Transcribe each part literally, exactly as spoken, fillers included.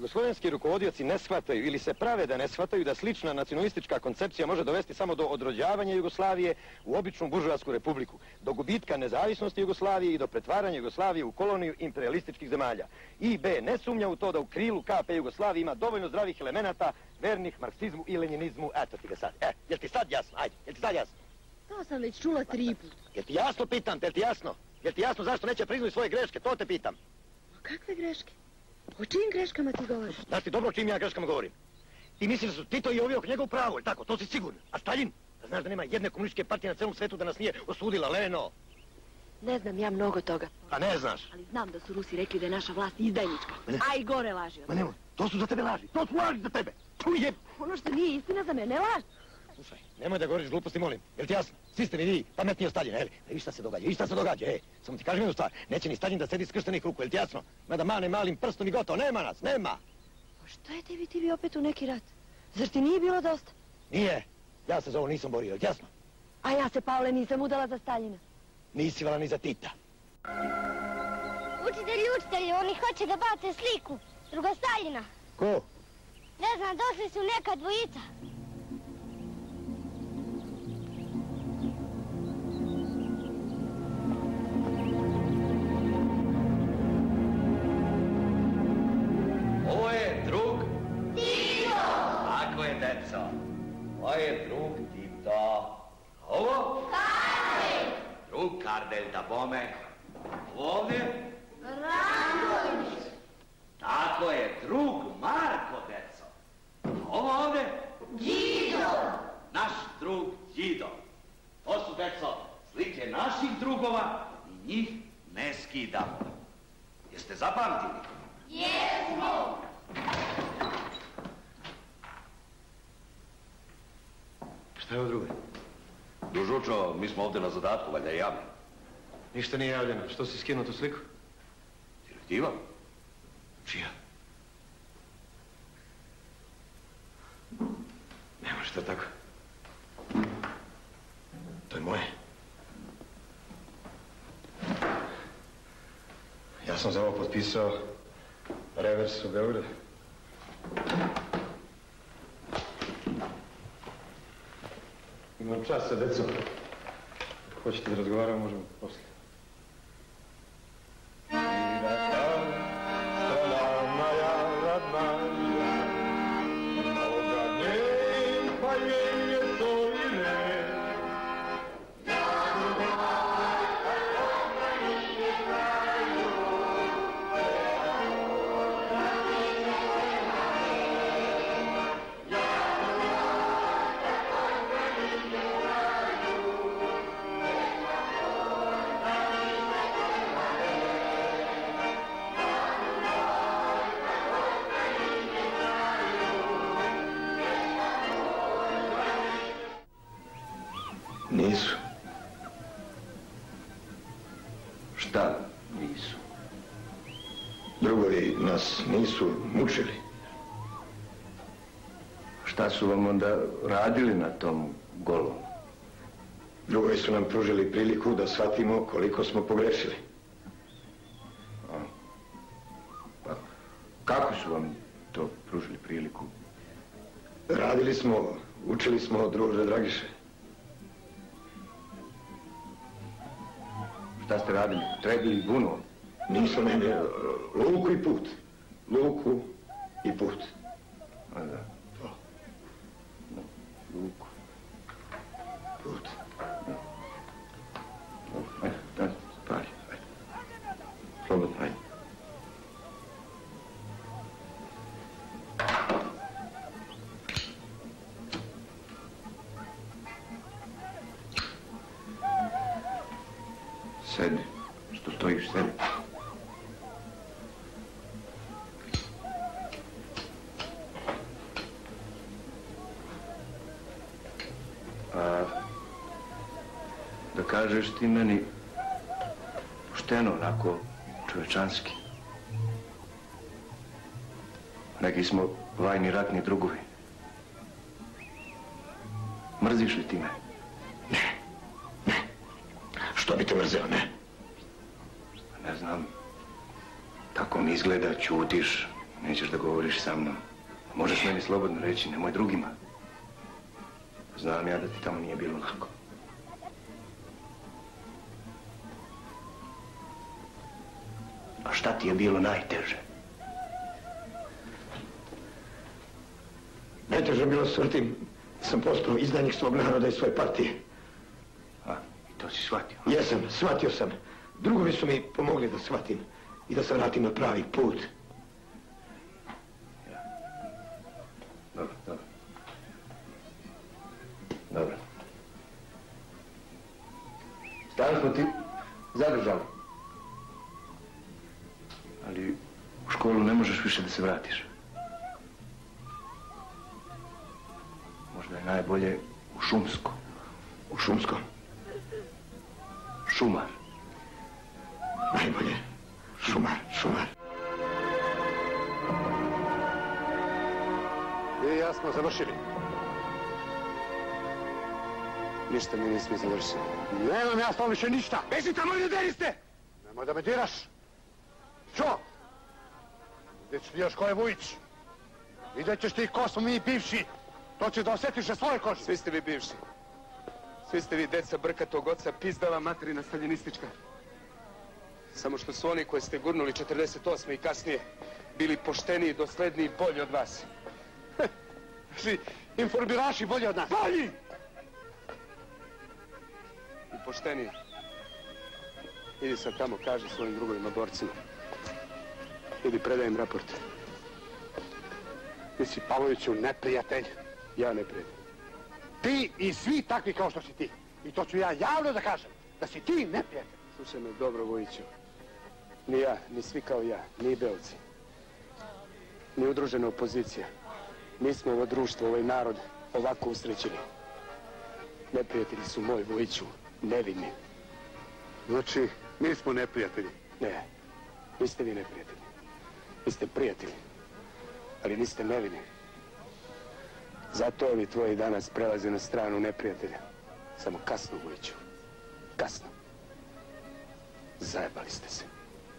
jugoslovenski rukovodioci ne shvataju ili se prave da ne shvataju da slična nacionalistička koncepcija može dovesti samo do odrođavanja Jugoslavije u običnu buržoasku republiku, do gubitka nezavisnosti Jugoslavije i do pretvaranja Jugoslavije u koloniju imperialističkih zemalja. I B ne sumnja u to da u krilu K P Jugoslavije ima dovoljno zdravih elemenata vernih marksizmu i lenjinizmu. Eto ti ga sad. E, jel ti sad jasno? Ajde, jel ti sad jasno? To sam već čula tri put. Jel ti jasno pitam, jel ti jasno? Jel ti jasno zašto neće priznati svoje greške? To te pitam. A kakve greške? O čijim greškama ti govoriš? Znaš ti dobro o čijim ja greškama govorim? Ti misliš da su Tito i ovi oko njega u pravu, ili tako? To si sigurno. A Staljin? Da znaš da nema jedne komunističke partije na celom svetu da nas nije osudila, Leno? Ne znam ja mnogo toga. A ne znaš? Ali znam da su Rusi rekli da je naša vlast izdajnička. A i gore laži. Ma nemoj, to su za tebe laži. To su laži za tebe. Tu je... Ono što nije istina za mene, laž. Slušaj, nemoj da govoriš gluposti, molim. Jel ti jasno? Svi ste mi vi pametniji od Staljina, jel? I šta se događa, i šta se događa, ej. Samo ti kažem jednu stvar. Neće ni Staljin da sedi skrštenih ruku, jel ti jasno? Mada mane malim prstom i gotovo, nema nas, nema. Pa šta je tebi, ti bi opet u neki rat? Zar ti nije bilo dosta? Nije. Ja se za ovo nisam borio, jel ti jasno? A ja se, Pavle, nisam udala za Staljina. Nisi vala ni za Tita. Učitelji, učitelji, oni hoće da bace sliku. Druga Staljina. Ko? Ne znam, došli su neka dvojica. Ovo je drug Tito. Tako je, deco. Ovo je drug Tito. Ovo? Kardelj. Drug Kardelj, da bome. Ovdje? Ranković. Tako je, drug Marko, deco. Ovo ovdje? Đido. Naš drug Đido. To su, deco, slike naših drugova i njih ne skidamo. Jeste zapamtili? Jesmo. Šta je ovo drugo? Družučo, mi smo ovdje na zadatku, valjda je javljeno. Ništa nije javljeno. Što si skinuo tu sliku? Direktiva? Čija? Ne može to tako. To je moje. Ja sam za ovo potpisao revers u Beogradu. Imam čas sa decom. Ako hoćete da razgovaramo, možemo poslije. Nisu. Šta nisu? Drugovi nas nisu mučili. Šta su vam onda radili na tom golom? Drugovi su nam pružili priliku da shvatimo koliko smo pogrešili. A, pa, kako su vam to pružili priliku? Radili smo, učili smo druže Dragiše. Šta ste radili? Trebili bunu? Nismo, ne, ne, luku i put. Luku i put. A da. To. Luku. Put. Ajde, ajde, pali, ajde. Slobodno, ajde. Sedni. Što stojiš, sedni. A da kažeš ti meni pošteno, onako čovečanski. Neki smo vajni ratni drugovi. Mrziš li ti me? Ne, ne. Što bi te mrzeo, ne? Ne znam. Tako mi izgleda, ćutiš, Nećeš da govoriš sa mnom. Možeš meni slobodno reći, nemoj drugima. Znam ja da ti tamo nije bilo lako. A šta ti je bilo najteže? Najteže bilo smrti sam postao izdajnik svog naroda i svoje partije. A, i to si shvatio? Jesam, shvatio sam. Drugovi su mi pomogli da shvatim i da se vratim na pravi put. Ja. Dobro, dobro. Dobro. Stalno smo ti zadržali. Ali u školu ne možeš više da se vratiš. Možda je najbolje u Šumsko. U Šumsko? Šumar. Najbolje. Šumar, šumar. Vi i ja smo završili. Ništa mi nismo završili. Nemam ja s tom više ništa. Beži tamo i ne deriste! Nemoj da me diraš. Čo? Gdje ćeš ti još ko je Vujić? Vidjet ćeš ti ko smo mi bivši. To ćeš da osjetiš na svojoj koži. Svi ste vi bivši. Svi ste vi deca brkatog oca, pizdala materina staljinistička. Samo što su oni koje ste gurnuli četrdeset osme i kasnije bili pošteniji, dosledniji i bolji od vas. Ži, informiraši bolji od nas. Bolji! I pošteniji. Idi sad tamo, kaži svojim drugovima borcima. Idi, predaj im raport. Ti si Pavloviću neprijatelj. Ja neprijatelj. Ti i svi takvi kao što si ti. I to ću ja javno da kažem. Da si ti neprijatelj. Slušaj me dobro, Vujiću. Ni ja, ni svi kao ja, ni Belci. Ni udružena opozicija. Nismo ovo društvo, ovaj narod ovako usrećeni. Neprijatelji su moji, Vujiću, nevini. Znači, mi smo neprijatelji. Ne, niste vi neprijatelji. Vi ste prijatelji, ali niste nevini. Zato ovi tvoji danas prelaze na stranu neprijatelja. Samo kasno, Vujiću. Kasno. Zajebali ste se.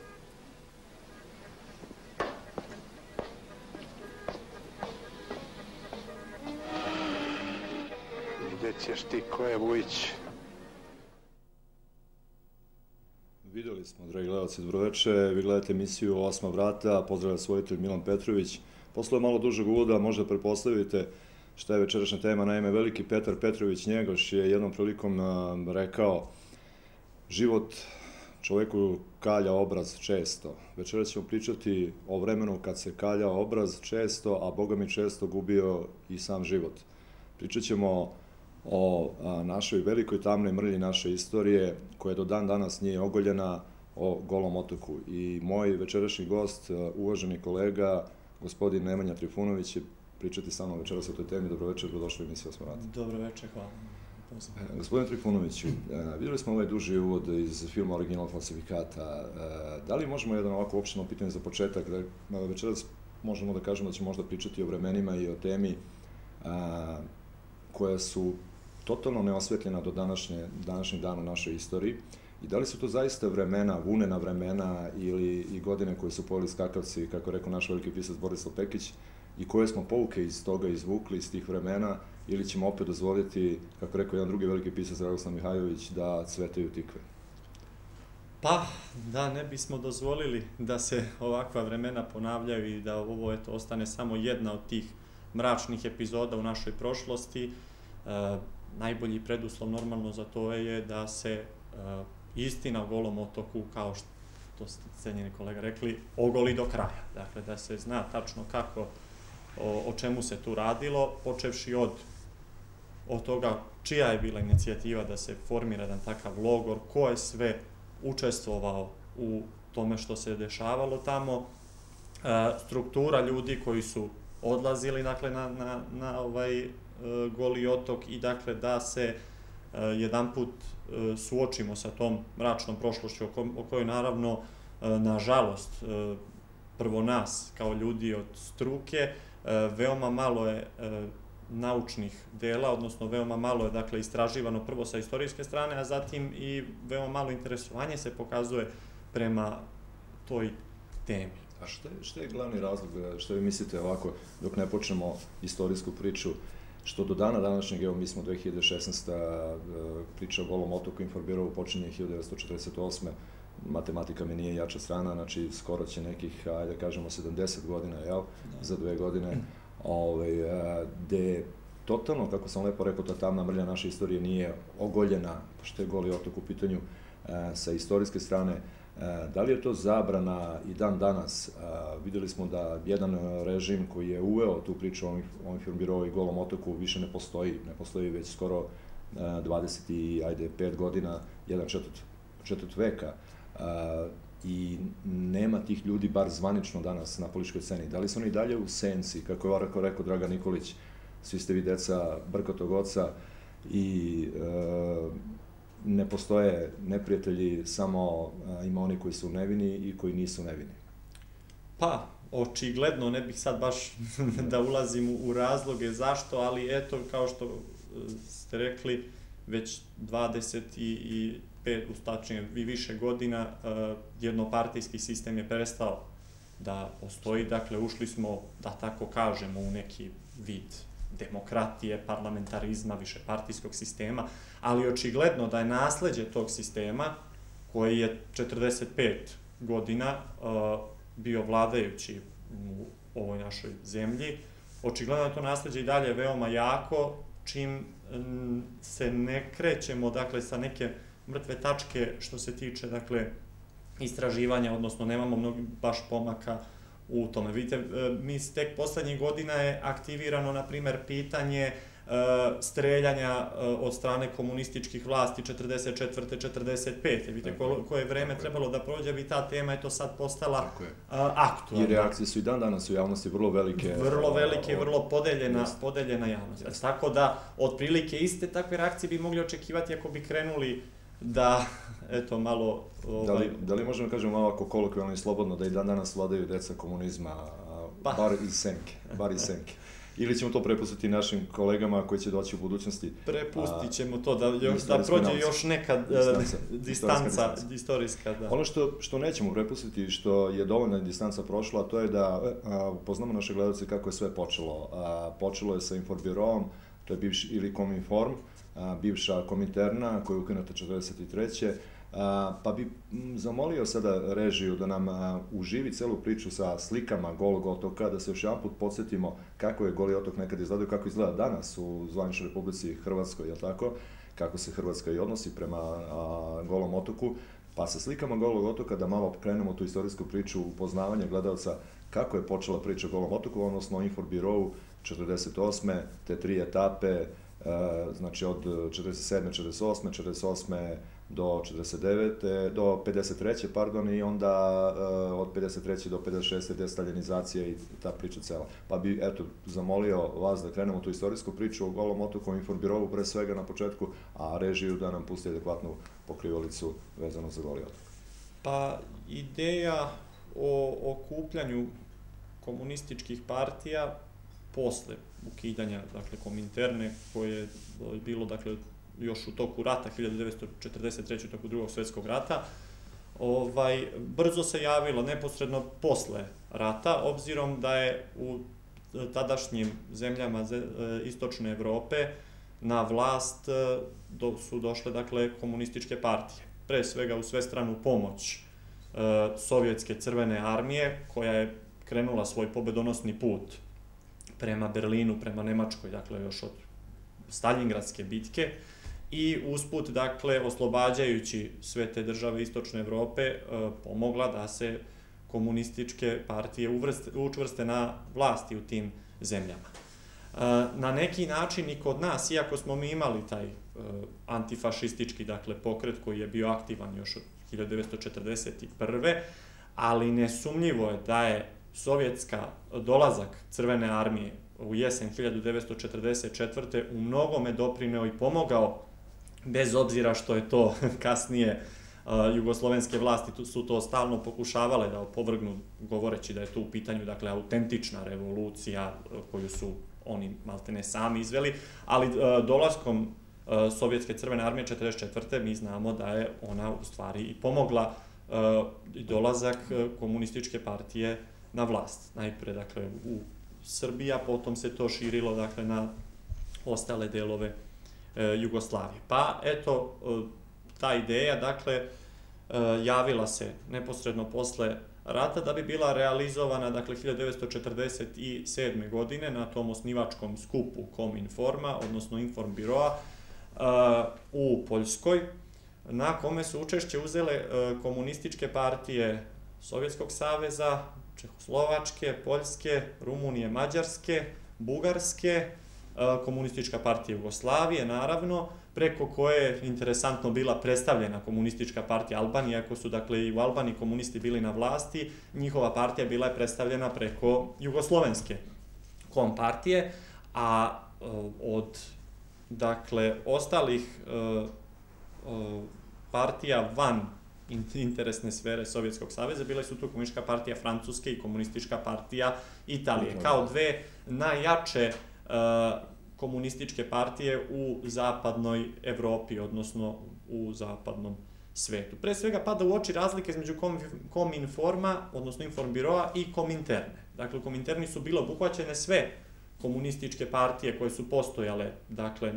Vidjet ćeš ti ko je Vujić. Vidjeli smo, dragi gledalci, dobroveče. Vi gledate emisiju Osma vrata. Pozdravlja svojitelj Milan Petrović. Posle malo dužeg uvoda možda pretpostavite šta je večerašnja tema. Naime, veliki Petar Petrović Njegoš je jednom prilikom rekao: život čoveku kalja obraz često. Večeras ćemo pričati o vremenu kad se kalja obraz često, a Boga mi često gubio i sam život. Pričat ćemo o našoj velikoj tamnoj mrlji naše istorije, koja do dan danas nije ogoljena, o Golom otoku. I moj večerašnji gost, uvaženi kolega, gospodin Nemanja Trifunović, će pričati sa mnom večeras o toj temi. Dobroveče, dobrodošli u emisiju Osma vrata. Dobroveče, hvala. Gospodine Trifunoviću, vidjeli smo ovaj duži uvod iz filma Original falsifikata. Da li možemo jedan ovako opšteno pitanje za početak, da večeras možemo da kažemo da ćemo možda pričati o vremenima i o temi koja su totalno neosvetljena do današnjeg dana u našoj istoriji, i da li su to zaista vremena, vunena vremena ili i godine koje su pojeli skakavci, kako rekao naš veliki pisac Borislav Pekić, i koje smo pouke iz toga izvukli, iz tih vremena, ili ćemo opet dozvoliti, kako rekao jedan drugi veliki pisac Dragoslav Mihajlović, da cvetaju tikve? Pa, da ne bismo dozvolili da se ovakva vremena ponavljaju i da ovo eto ostane samo jedna od tih mračnih epizoda u našoj prošlosti. Najbolji preduslov normalno za to je da se istina o Golom otoku, kao što ste cenjeni kolega rekli, ogoli do kraja. Dakle, da se zna tačno kako, o čemu se tu radilo, počevši od od toga čija je bila inicijativa da se formira jedan takav logor, ko je sve učestvovao u tome što se dešavalo tamo, struktura ljudi koji su odlazili na ovaj Goli otok, i dakle da se jedanput suočimo sa tom mračnom prošlošću o kojoj naravno, nažalost, prvo nas kao ljudi od struke, veoma malo je naučnih dela, odnosno veoma malo je dakle istraživano prvo sa istorijske strane, a zatim i veoma malo interesovanje se pokazuje prema toj temi. A što je glavni razlog, što vi mislite ovako, dok ne počnemo istorijsku priču, što do dana današnjeg, evo mi smo dve hiljade šesnaeste. priča o Golom otoku informirao počinje hiljadu devetsto četrdeset osme. Matematika mi nije jača strana, znači skoro će nekih, ajde kažemo, sedamdeset godina, jel, za dve godine, gde totalno, kako sam lepo rekao, ta tamna mrlja naše istorije nije ogoljena, što je Goli otok u pitanju, sa istorijske strane. Da li je to zabrana i dan danas? Videli smo da jedan režim koji je uveo tu priču o informirovu i Golom otoku više ne postoji, ne postoji već skoro dvadeset pet godina, jedan četvrt veka, i nema tih ljudi, bar zvanično danas, na političkoj sceni. Da li su oni dalje u senci, kako je rekao Dragan Nikolić, svi ste vi deca Brkatog oca i ne postoje neprijatelji, samo ima oni koji su nevini i koji nisu nevini? Pa, očigledno, ne bih sad baš da ulazim u razloge zašto, ali eto, kao što ste rekli, već dvadeset pet, tačnije i više godina, jednopartijski sistem je prestao da postoji, dakle, ušli smo, da tako kažemo, u neki vid demokratije, parlamentarizma, višepartijskog sistema, ali očigledno da je nasleđe tog sistema, koji je četrdeset pet godina bio vladajući u ovoj našoj zemlji, očigledno je to nasleđe i dalje veoma jako, čim se ne krećemo, dakle, sa neke mrtve tačke što se tiče, dakle, istraživanja, odnosno nemamo mnogi baš pomaka u tome. Vidite, mi tek poslednjih godina je aktivirano, na primer, pitanje streljanja od strane komunističkih vlasti četrdeset četvrte četrdeset pete. Vidite koje je vreme trebalo da prođe, bi ta tema je to sad postala aktualna. I reakcije su i dan danas u javnosti vrlo velike. Vrlo velike i vrlo podeljena javnost. Tako da, otprilike iste takve reakcije bi mogli očekivati ako bi krenuli da, eto, malo... Da li možemo kažemo ovako kolokvijalno i slobodno da i dan danas vladaju deca komunizma, bar iz senke, bar iz senke? Ili ćemo to prepustiti našim kolegama koji će doći u budućnosti? Prepustit ćemo to, da prođe još neka distanca istorijska. Ono što nećemo prepustiti, što je dovoljna distanca prošla, to je da upoznamo naše gledalce kako je sve počelo. Počelo je sa Informbiroom, to je bivši ili Kominform, bivša Kominterna, koja je ukinuta četrdeset treće. Pa bi zamolio sada režiju da nam uživi celu priču sa slikama Golog otoka, da se još jedan put podsjetimo kako je Goli otok nekad izgledao, kako izgleda danas u zvaničnoj Republici Hrvatskoj, jel tako? Kako se Hrvatska i odnosi prema Golom otoku. Pa sa slikama Golog otoka da malo krenemo tu istorijsku priču upoznavanja gledalca kako je počela priča o Golom otoku, odnosno o Informbirovu četrdeset osme, te tri etape, znači od četrdeset sedme, četrdeset osme, četrdeset osme do četrdeset devete, do pedeset treće, pardon, i onda od pedeset treće do pedeset šeste destaljinizacija i ta priča cela. Pa bi, eto, zamolio vas da krenemo tu istorijsku priču o Golom otoku, o Informbirovu pre svega na početku, a režiju da nam pusti adekvatnu pokrivalicu vezano za Goli otok. Pa, ideja o okupljanju komunističkih partija posle ukidanja, dakle, Kominterne, koje je bilo, dakle, još u toku rata, hiljadu devetsto četrdeset treće. u toku drugog svjetskog rata, brzo se javilo, neposredno posle rata, obzirom da je u tadašnjim zemljama istočne Evrope na vlast su došle, dakle, komunističke partije. Pre svega u svestranu pomoć Sovjetske crvene armije, koja je krenula svoj pobedonosni put prema Berlinu, prema Nemačkoj, dakle, još od Staljingradske bitke, i usput, dakle, oslobađajući sve te države istočne Evrope, pomogla da se komunističke partije učvrste na vlasti u tim zemljama. Na neki način i kod nas, iako smo mi imali taj antifašistički, dakle, pokret koji je bio aktivan još od hiljadu devetsto četrdeset prve. ali nesumnjivo je da je sovjetska dolazak Crvene armije u jesen hiljadu devetsto četrdeset četvrte u mnogome doprineo i pomogao, bez obzira što je to kasnije jugoslovenske vlasti su to stalno pokušavale da opovrgnu, govoreći da je to u pitanju, dakle, autentična revolucija koju su oni maltene sami izveli, ali dolaskom Sovjetske Crvene armije četrdeset četvrte mi znamo da je ona u stvari i pomogla i dolazak komunističke partije na vlast. Najpre, dakle, u Srbiji, potom se to širilo, dakle, na ostale delove Jugoslavije. Pa, eto, ta ideja, dakle, javila se neposredno posle rata da bi bila realizovana, dakle, hiljadu devetsto četrdeset sedme. godine na tom osnivačkom skupu Kominforma, odnosno Informbiroa, u Poljskoj, na kome su učešće uzele komunističke partije Sovjetskog saveza, Čehoslovačke, Poljske, Rumunije, Mađarske, Bugarske, komunistička partija Jugoslavije, naravno, preko koje je interesantno bila predstavljena komunistička partija Albanije, ako su, dakle, i u Albaniji komunisti bili na vlasti, njihova partija bila je predstavljena preko jugoslovenske kompartije, a od, dakle, ostalih partija van interesne sfere Sovjetskog saveza bile su tu komunistička partija Francuske i komunistička partija Italije, kao dve najjače komunističke partije u zapadnoj Evropi, odnosno u zapadnom svetu. Pre svega pada u oči razlike između Kominforma, odnosno Informbiroa, i Kominterne. Dakle, u Kominterni su bile obuhvaćene sve komunističke partije koje su postojale, dakle,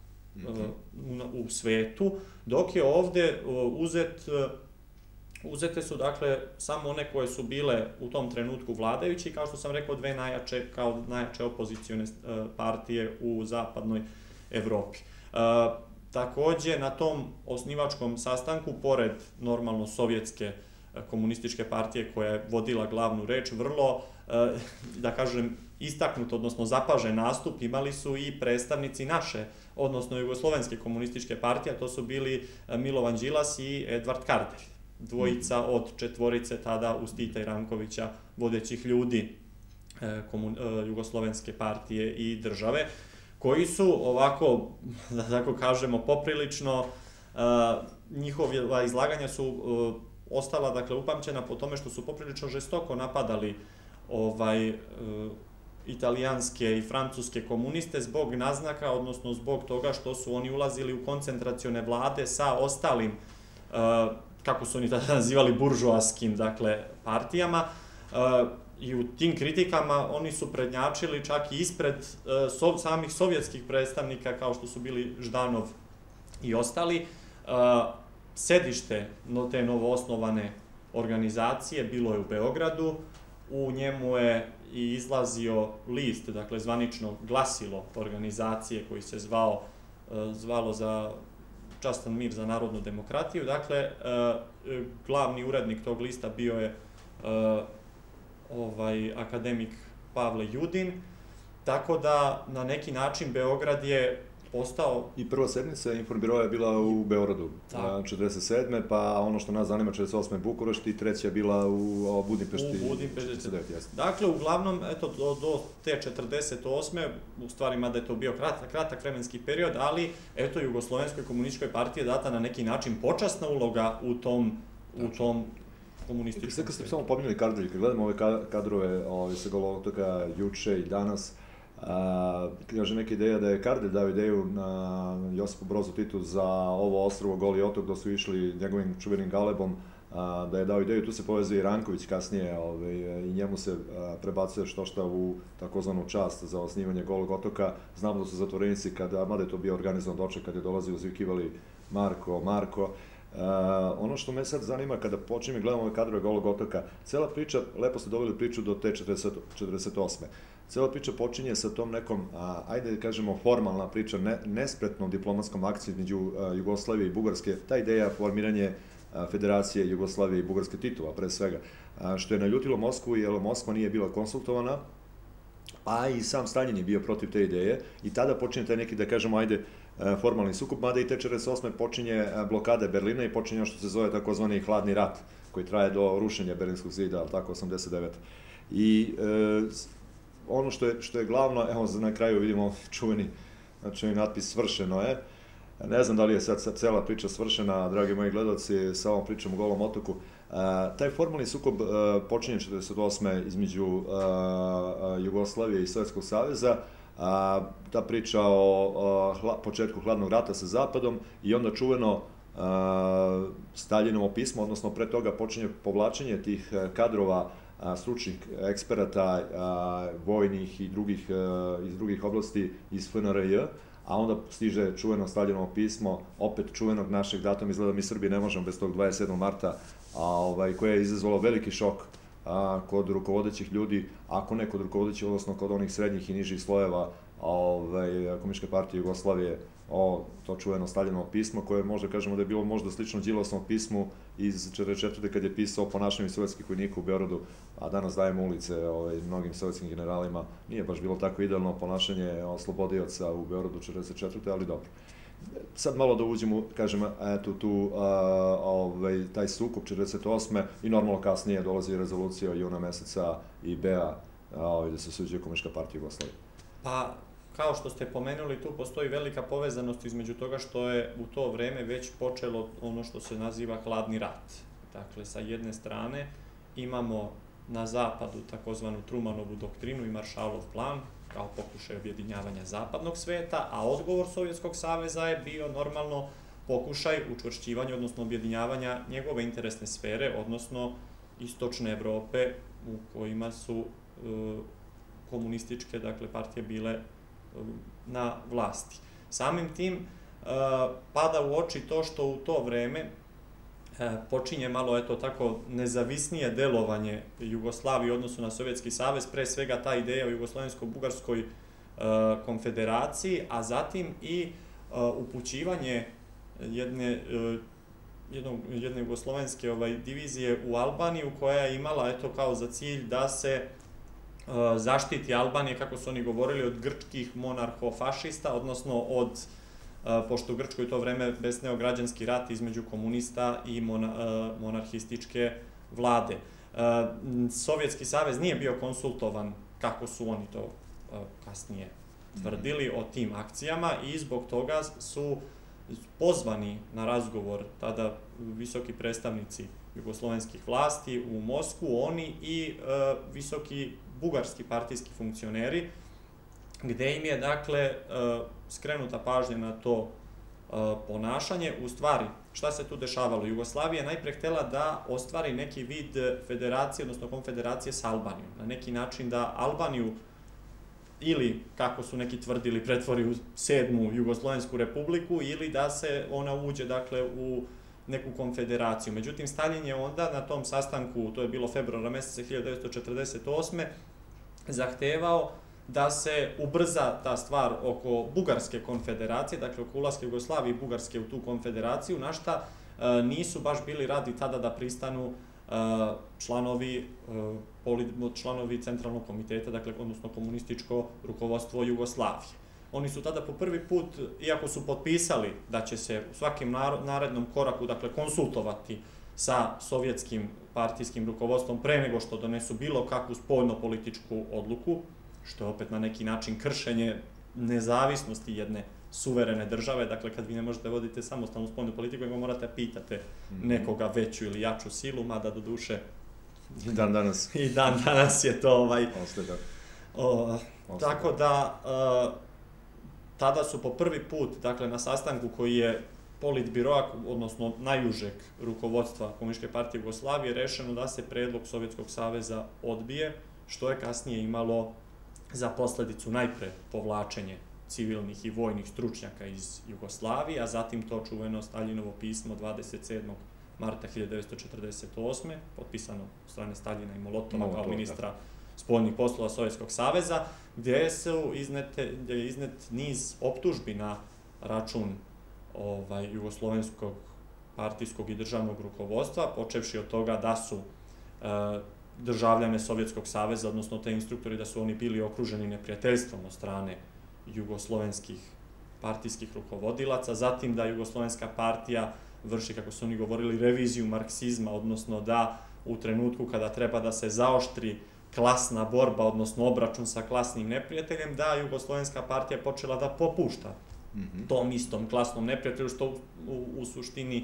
u svetu, dok je ovde uzet Uzete su, dakle, samo one koje su bile u tom trenutku vladajući, kao što sam rekao, dve najjače, kao najjače opozicione partije u zapadnoj Evropi. Takođe, na tom osnivačkom sastanku, pored normalno sovjetske komunističke partije koja je vodila glavnu reč, vrlo, da kažem, istaknut, odnosno zapažen nastup imali su i predstavnici naše, odnosno jugoslovenske komunističke partije, a to su bili Milovan Đilas i Edvard Kardelj, dvojica od četvorice tada uz Tita i Rankovića vodećih ljudi jugoslovenske partije i države, koji su ovako, da tako kažemo, poprilično, njihova izlaganja su ostala, dakle, upamćena po tome što su poprilično žestoko napadali italijanske i francuske komuniste zbog naznaka, odnosno zbog toga što su oni ulazili u koncentracione vlade sa ostalim, kako su oni tada nazivali, buržoaskim, dakle, partijama, i u tim kritikama oni su prednjačili čak i ispred samih sovjetskih predstavnika, kao što su bili Ždanov i ostali. Sedište te novoosnovane organizacije bilo je u Beogradu, u njemu je i izlazio list, dakle, zvanično glasilo organizacije koji se zvao, zvalo za Častan mir za narodnu demokratiju. Dakle, glavni urednik tog lista bio je akademik Pavle Judin, tako da na neki način Beograd je postao... I prva sednica Informbiroa je bila u Beogradu, četrdeset sedme, pa ono što nas zanima četrdeset osme Bukurešti i treća je bila u Budimpešti. U Budimpešti. Dakle, uglavnom, eto, do te četrdeset osme, u stvari, mada je to bio kratak vremenski period, ali, eto, Jugoslovenskoj komunističkoj partiji je data na neki način počasna uloga u tom komunističkom svijetu. Kad ste samo pominjali Kardelj, kad gledamo ove kadrove sa Golog otoka juče i danas, kaže neka ideja da je Kardelj dao ideju na Josipu Brozu Titu za ovo ostrvo Goli otok, da su išli njegovim čuvenim galebom, da je dao ideju, tu se povezuje i Ranković kasnije i njemu se prebacuje što šta u takozvanu čast za osnivanje Golog otoka. Znamo da su zatvorenici, mada je to bio organizovan doček, kad je dolazio, uzvikivali Marko, Marko. Ono što me sad zanima, kada počinjem i gledamo ove kadrove Golog otoka, cela priča, lepo ste doveli priču do te četrdeset osme. Cela priča počinje sa tom nekom, ajde da kažemo, formalna priča, nespretnom diplomatskom akcijom između Jugoslavije i Bugarske, ta ideja formiranje Federacije Jugoslavije i Bugarske Titova, pre svega, što je naljutilo Moskvu, jer Moskva nije bila konsultovana, a i sam Stalin je bio protiv te ideje, i tada počinje taj neki, da kažemo, ajde, formalni sukob, mada i te četrdeset osme počinje blokada Berlina i počinje što se zove takozvani hladni rat, koji traje do rušenja Berlinskog zida, ali tako, osamdeset devete. I ono što je glavno, evo na kraju vidimo čuveni natpis "Svršeno je". Ne znam da li je sad cela priča svršena, dragi moji gledalci, sa ovom pričom o Golom otoku. Taj formalni sukob počinje četrdeset osme između Jugoslavije i Sovjetskog saveza, ta priča o početku hladnog rata sa Zapadom i onda čuveno Staljinovo pismo, odnosno pre toga počinje povlačenje tih kadrova stručnih eksperata, vojnih i drugih, iz drugih oblasti iz F N R J, a onda stiže čuveno Staljinovo pismo, opet čuvenog našeg datuma, izgleda mi Srbi ne možemo bez tog dvadeset sedmog marta, koje je izazvalo veliki šok kod rukovodećih ljudi, ako ne kod rukovodećih, odnosno kod onih srednjih i nižih slojeva Komunističke partije Jugoslavije, o to čuveno Staljinovo pismo, koje možda kažemo da je bilo možda slično Đilasovom pismu iz četrdeset četvrte kad je pisao o ponašanju sovjetskih vojnika u Beogradu, a danas dajemo ulice mnogim sovjetskim generalima. Nije baš bilo tako idealno ponašanje oslobodioca u Beogradu četrdeset četvrte, ali dobro. Sad malo da uđemo, kažem, eto tu, taj sukob četrdeset osme i normalno kasnije dolazi rezolucija juna meseca i B A da se osuđuje Komunistička partija Jugoslavije. Pa, kao što ste pomenuli, tu postoji velika povezanost između toga što je u to vreme već počelo ono što se naziva hladni rat. Dakle, sa jedne strane imamo na zapadu takozvanu Trumanovu doktrinu i Maršalov plan, kao pokušaj objedinjavanja zapadnog sveta, a odgovor Sovjetskog saveza je bio normalno pokušaj učvršćivanja, odnosno objedinjavanja njegove interesne sfere, odnosno istočne Evrope u kojima su komunističke, dakle, partije bile na vlasti. Samim tim pada u oči to što u to vreme počinje malo, eto tako, nezavisnije delovanje Jugoslavije u odnosu na Sovjetski savez, pre svega ta ideja o Jugoslovensko-Bugarskoj konfederaciji, a zatim i upućivanje jedne jedne jugoslovenske divizije u Albaniju, koja je imala, eto, kao za cilj da se zaštiti Albanije, kako su oni govorili, od grčkih monarhofašista, odnosno od, pošto u Grčkoj to vreme besneo građanski rat između komunista i monarhističke vlade. Sovjetski savez nije bio konsultovan, kako su oni to kasnije tvrdili, o tim akcijama i zbog toga su pozvani na razgovor tada visoki predstavnici jugoslovenskih vlasti u Moskvu, oni i visoki bugarski partijski funkcioneri, gde im je, dakle, skrenuta pažnja na to ponašanje. U stvari, šta se tu dešavalo? Jugoslavija je najpre htela da ostvari neki vid federacije, odnosno konfederacije s Albanijom. Na neki način da Albaniju ili, kako su neki tvrdili, pretvori u sedmu Jugoslovensku republiku ili da se ona uđe, dakle, u neku konfederaciju. Međutim, Staljin je onda na tom sastanku, to je bilo februara meseca hiljadu devetsto četrdeset osme, zahtevao da se ubrza ta stvar oko Bugarske konfederacije, dakle oko ulaska Jugoslavije i Bugarske u tu konfederaciju, na šta nisu baš bili radi tada da pristanu članovi članovi Centralnog komiteta, dakle, odnosno komunističko rukovodstvo Jugoslavije. Oni su tada po prvi put, iako su potpisali da će se u svakim narednom koraku, dakle, konsultovati sa sovjetskim partijskim rukovodstvom pre nego što donesu bilo kakvu spoljno-političku odluku, što je opet na neki način kršenje nezavisnosti jedne suverene države. Dakle, kad vi ne možete voditi samostalnu spoljnu politiku, nego morate pitate nekoga veću ili jaču silu, mada do duše i dan danas i dan danas je to ovaj... Tako da, tada su po prvi put, dakle, na sastanku koji je politbiroa, odnosno najužeg rukovodstva Komunističke partije Jugoslavije, rešeno da se predlog Sovjetskog saveza odbije, što je kasnije imalo za posledicu najpre povlačenje civilnih i vojnih stručnjaka iz Jugoslavije, a zatim to čuveno Staljinovo pismo dvadeset sedmog marta hiljadu devetsto četrdeset osme, potpisano od strane Staljina i Molotova kao ministra spoljnih poslova Sovjetskog saveza, gde je iznet niz optužbi na račun jugoslovenskog partijskog i državnog rukovodstva, počevši od toga da su državljane Sovjetskog saveza, odnosno te instruktori, da su oni bili okruženi neprijateljstvom od strane jugoslovenskih partijskih rukovodilaca, zatim da jugoslovenska partija vrši, kako su oni govorili, reviziju marksizma, odnosno da u trenutku kada treba da se zaoštri klasna borba, odnosno obračun sa klasnim neprijateljem, da jugoslovenska partija počela da popušta tom istom klasnom neprijatelju, što u suštini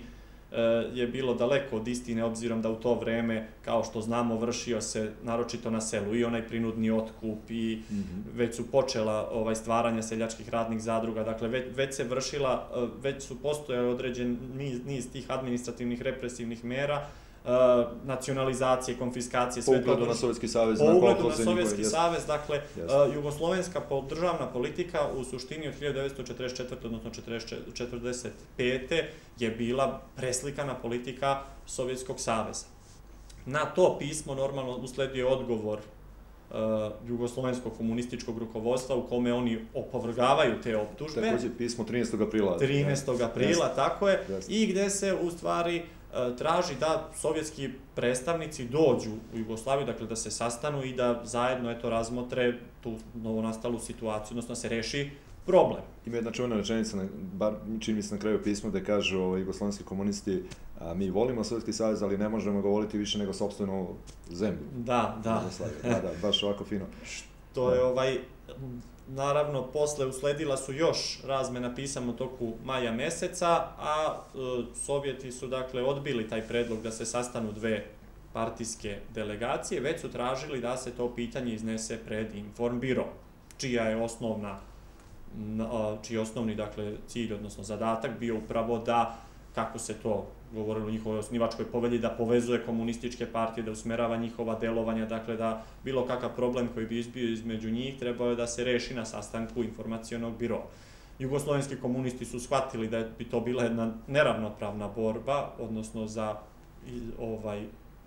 je bilo daleko od istine, obzirom da u to vreme, kao što znamo, vršio se naročito na selu i onaj prinudni otkup i već su počela ovaj, stvaranja seljačkih radnih zadruga, dakle već, već se vršila, već su postojali određen niz, niz tih administrativnih represivnih mera, nacionalizacije, konfiskacije, sve to... Po ugledu na Sovjetski savez. Po ugledu na Sovjetski savez, dakle, jugoslovenska državna politika u suštini od hiljadu devetsto četrdeset četvrte. odnosno četrdeset pete. je bila preslikana politika Sovjetskog saveza. Na to pismo normalno usledio je odgovor jugoslovenskog komunističkog rukovodstva u kome oni opovrgavaju te optužbe. Takođe pismo trinaestog aprila. trinaestog aprila, tako je, i gde se u stvari traži da sovjetski predstavnici dođu u Jugoslaviju, dakle da se sastanu i da zajedno eto razmotre tu novonastalu situaciju, odnosno da se reši problem. Ima jedna čuvena rečenica, bar čini mi se na kraju pisma, gde kažu jugoslovenski komunisti, mi volimo Sovjetski savez, ali ne možemo ga voliti više nego sopstvenu zemlju. Da, da. Da, da, baš ovako fino. Što je ovaj... Naravno, posle usledila su još razmena pisama u toku maja meseca, a Sovjeti su dakle odbili taj predlog da se sastanu dve partijske delegacije, već su tražili da se to pitanje iznese pred Informbiro, čija je osnovna, čiji je osnovni dakle cilj, odnosno zadatak bio upravo da, kako se to govorilo u njihovoj osnivačkoj povelji, da povezuje komunističke partije, da usmerava njihova delovanja, dakle da bilo kakav problem koji bi izbio između njih trebao je da se reši na sastanku informacionog biroa. Jugoslovenski komunisti su shvatili da bi to bila jedna neravnopravna borba, odnosno za ovaj,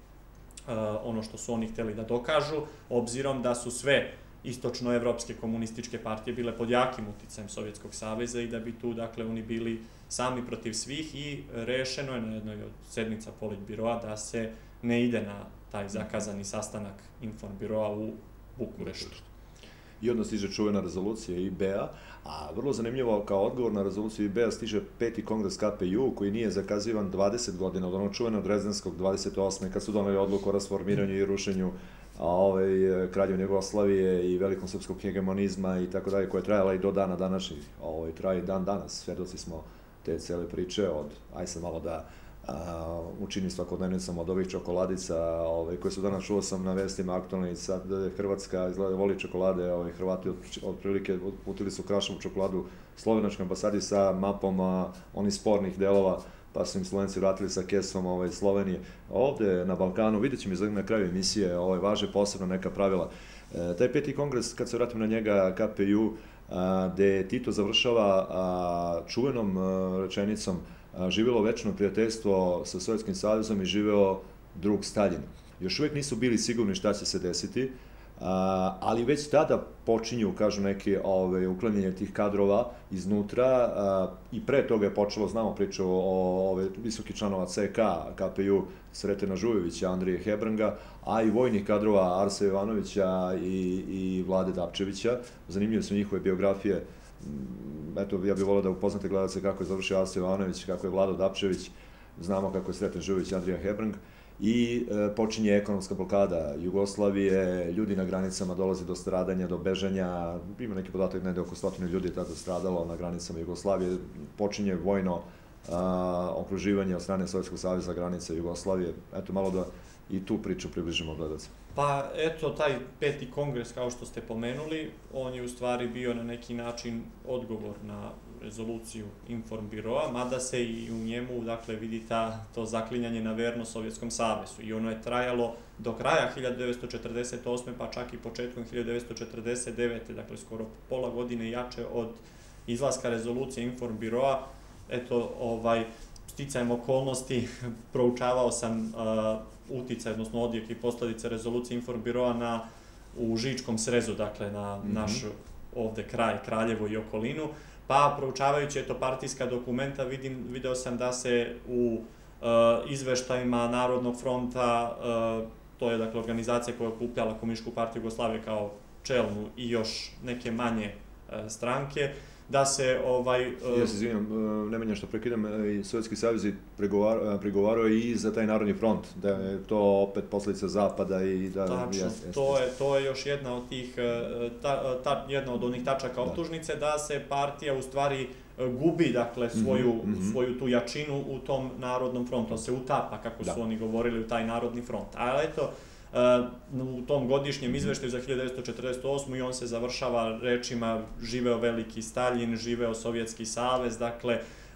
ono što su oni hteli da dokažu, obzirom da su sve istočnoevropske komunističke partije bile pod jakim uticajem Sovjetskog saveza i da bi tu, dakle, oni bili sami protiv svih i rešeno je na jednoj od sednica Politbiroa da se ne ide na taj zakazani sastanak Informbiroa u Bukureštu. I onda stiže čuvena rezolucija I B A, a vrlo zanimljivo, kao odgovor na rezoluciju I B A stiže peti kongres K P Ju, koji nije zakazivan dvadeset godina, od onog čuvenog Drezdenskog dvadeset osme kad su doneli odluku o rasformiranju i rušenju Kraljevine Jugoslavije i velikom srpskog hegemonizma i tako dalje, koja je trajala i do dana današnjih, traje i dan danas. Svedoci smo te cele priče od, aj sad malo da učini svakodnevnicom od ovih čokoladica koje su danas, čuo sam na vestima aktualne, i sad Hrvatska izgleda voli čokolade, Hrvati otprilike uputili su krašovu čokoladu slovenačkoj ambasadi sa mapom onih spornih delova, pa su im Slovenci vratili sa kesom Slovenije. Ovde na Balkanu, vidjet ćemo izgleda na kraju emisije, važe posebno neka pravila. Taj peti kongres, kad se vratim na njega, K P Ju, gde Tito završava čuvenom rečenicom živelo večno prijateljstvo sa Sovjetskim savezom i živeo drug Staljin. Još uvijek nisu bili sigurni šta će se desiti, ali već tada počinju, kažu neki, uklanjanje tih kadrova iznutra i pre toga je počelo, znamo priču o visokih članova C K, K P Ju, Sretena Žujevića, Andrije Hebranga, a i vojnih kadrova Arsa Jovanovića i Vlade Dapčevića. Zanimljive su njihove biografije. Eto, ja bih volio da upoznate gledalce kako je završio Arsa Jovanović, kako je Vlado Dapčević, znamo kako je Sreten Žujević, Andrija Hebrang, i počinje ekonomska blokada Jugoslavije, ljudi na granicama dolaze do stradanja, do bežanja, ima neki podatak, negde oko stotine ljudi je tada stradalo na granicama Jugoslavije, počinje vojno okruživanje od strane Sovjetskog saveza granica Jugoslavije, eto malo da i tu priču približimo gledalcima. Pa eto, taj peti kongres, kao što ste pomenuli, on je u stvari bio na neki način odgovor na rezoluciju Informbiroa, mada se i u njemu, dakle, vidi to zaklinjanje na vernost Sovjetskom savezu. I ono je trajalo do kraja hiljadu devetsto četrdeset osme pa čak i početkom hiljadu devetsto četrdeset devete dakle, skoro pola godine jače od izlaska rezolucije Informbiroa. Eto, ovaj, sticajem okolnosti, proučavao sam uticaj, odnosno odjek i posledice rezolucije Informbiroa u Žičkom srezu, dakle, na naš ovde kraj, Kraljevo i okolinu, pa proučavajući eto partijska dokumenta video sam da se u izveštajima Narodnog fronta, to je dakle organizacija koja je okupljala Komunističku partiju Jugoslavije kao čelnu i još neke manje stranke, da se ovaj... Ja se izvinjam, Nemanja što prekidam, i Sovjetski savez je pregovarao i za taj Narodni front, da je to opet posljedica Zapada i da... Tačno, to je, to je još jedna od tih, ta, ta, jedna od onih tačaka optužnice, da se partija u stvari gubi, dakle, svoju, mm -hmm. svoju tu jačinu u tom Narodnom frontu, se utapa, kako da. su oni govorili, u taj Narodni front. Ali eto, u tom godišnjem izveštaju za hiljadu devetsto četrdeset osmu i on se završava rečima živeo veliki Staljin, živeo Sovjetski savez, dakle,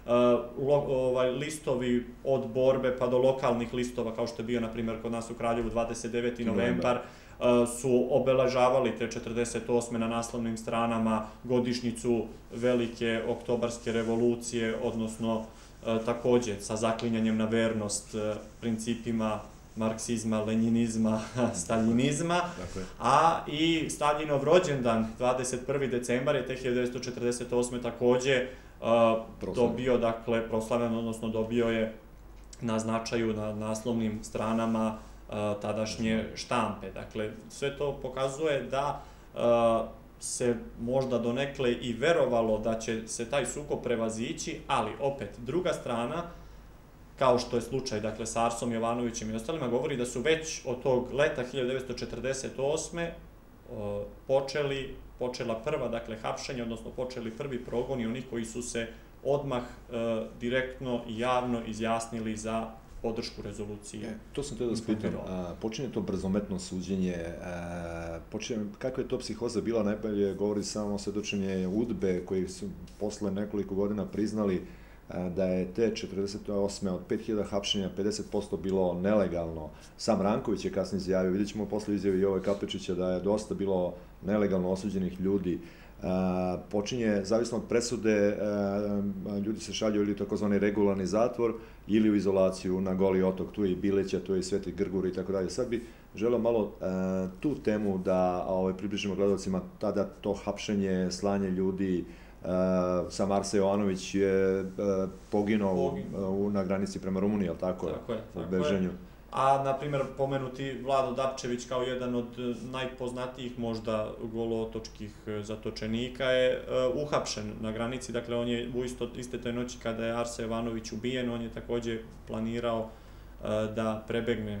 ovaj, listovi od borbe pa do lokalnih listova, kao što je bio, na primjer, kod nas u Kraljevu dvadeset deveti novembar, su obeležavali te četrdeset osme na naslovnim stranama godišnjicu velike oktobarske revolucije, odnosno takođe sa zaklinjanjem na vernost principima marksizma, lenjinizma, staljinizma, a i Staljinov rođendan, dvadeset prvi decembar je te hiljadu devetsto četrdeset osme takođe dobio, dakle, proslavljen, odnosno dobio je na značaju na naslovnim stranama tadašnje štampe. Dakle, sve to pokazuje da se možda donekle i verovalo da će se taj sukob prevazići, ali opet, druga strana, kao što je slučaj, dakle, sa Arsom Jovanovićem i ostalima, govori da su već od tog leta hiljadu devetsto četrdeset osme počeli, počela prva, dakle, hapšenja, odnosno počeli prvi progoni onih koji su se odmah direktno i javno izjasnili za podršku rezolucije. To sam te da spitam. Počinje to brzometno suđenje, kakva je to psihoza bila, najbolje govori samo svedočenje UDBE koji su posle nekoliko godina priznali da je te četrdeset osme od pet hiljada hapšenja pedeset posto bilo nelegalno. Sam Ranković je kasnije izjavio, vidjet ćemo posle izjavi Jove Kapečića da je dosta bilo nelegalno osuđenih ljudi. Počinje, zavisno od presude, ljudi se šalju ili takozvani regularni zatvor ili u izolaciju na Goli otok, tu je i Bileća, tu je i Sveti Grgur i tako dalje. Sad bi želeo malo tu temu da približimo gledalcima, tada to hapšenje, slanje ljudi. Sam Arse Jovanović je poginuo na granici prema Rumuniji, ali tako je? Tako je, tako je. A, na primjer, pomenuti Vlado Dapčević kao jedan od najpoznatijih možda golootočkih zatočenika je uhapšen na granici. Dakle, on je u iste toj noći kada je Arse Jovanović ubijen, on je takođe planirao da prebegne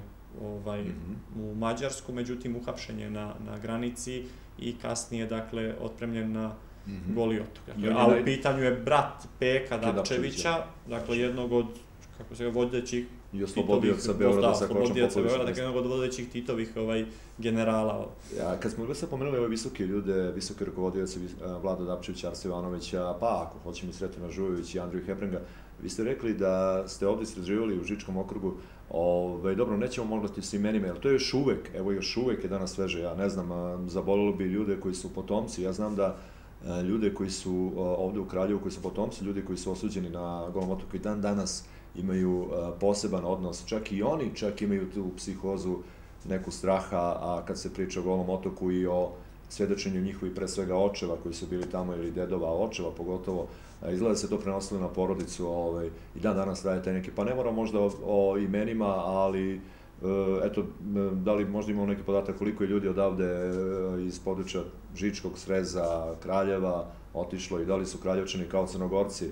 u Mađarsku, međutim, uhapšen je na granici i kasnije, dakle, otpremljen na Goli otok. A u pitanju je brat Peka Dapčevića, dakle, jednog od, kako se ga, vodećih i oslobodioca Beograda sa Kočom Popovićem. Dakle, jednog od vodećih Titovih generala. Kad smo sad pomenuli ove visoke ljude, visoke rukovodioce, Vlada Dapčevića, Arse Jovanovića, pa ako hoćemo i Sretena Žujović i Andriju Hebringa, vi ste rekli da ste ovdje istraživali u Žičkom okrugu. Dobro, nećemo mogati s imenima, jer to je još uvek, evo još uvek je danas sveže, ja ne znam, zabolilo bi ljude koji su potomci, ja znam da ljude koji su ovde u Kraljevu, koji su potomci, ljudi koji su osuđeni na Golom otoku i dan danas imaju poseban odnos, čak i oni čak imaju tu psihozu, neku straha, a kad se priča o Golom otoku i o svedočenju njihovi pre svega očeva koji su bili tamo ili dedova, očeva pogotovo, izgleda da se to prenosilo na porodicu i dan danas traje taj neki, pa ne moram možda o imenima, ali eto, da li možda imamo neki podatak koliko je ljudi odavde iz područja Žičkog, Sreza, Kraljeva otišlo i da li su Kraljevčani kao Crnogorci,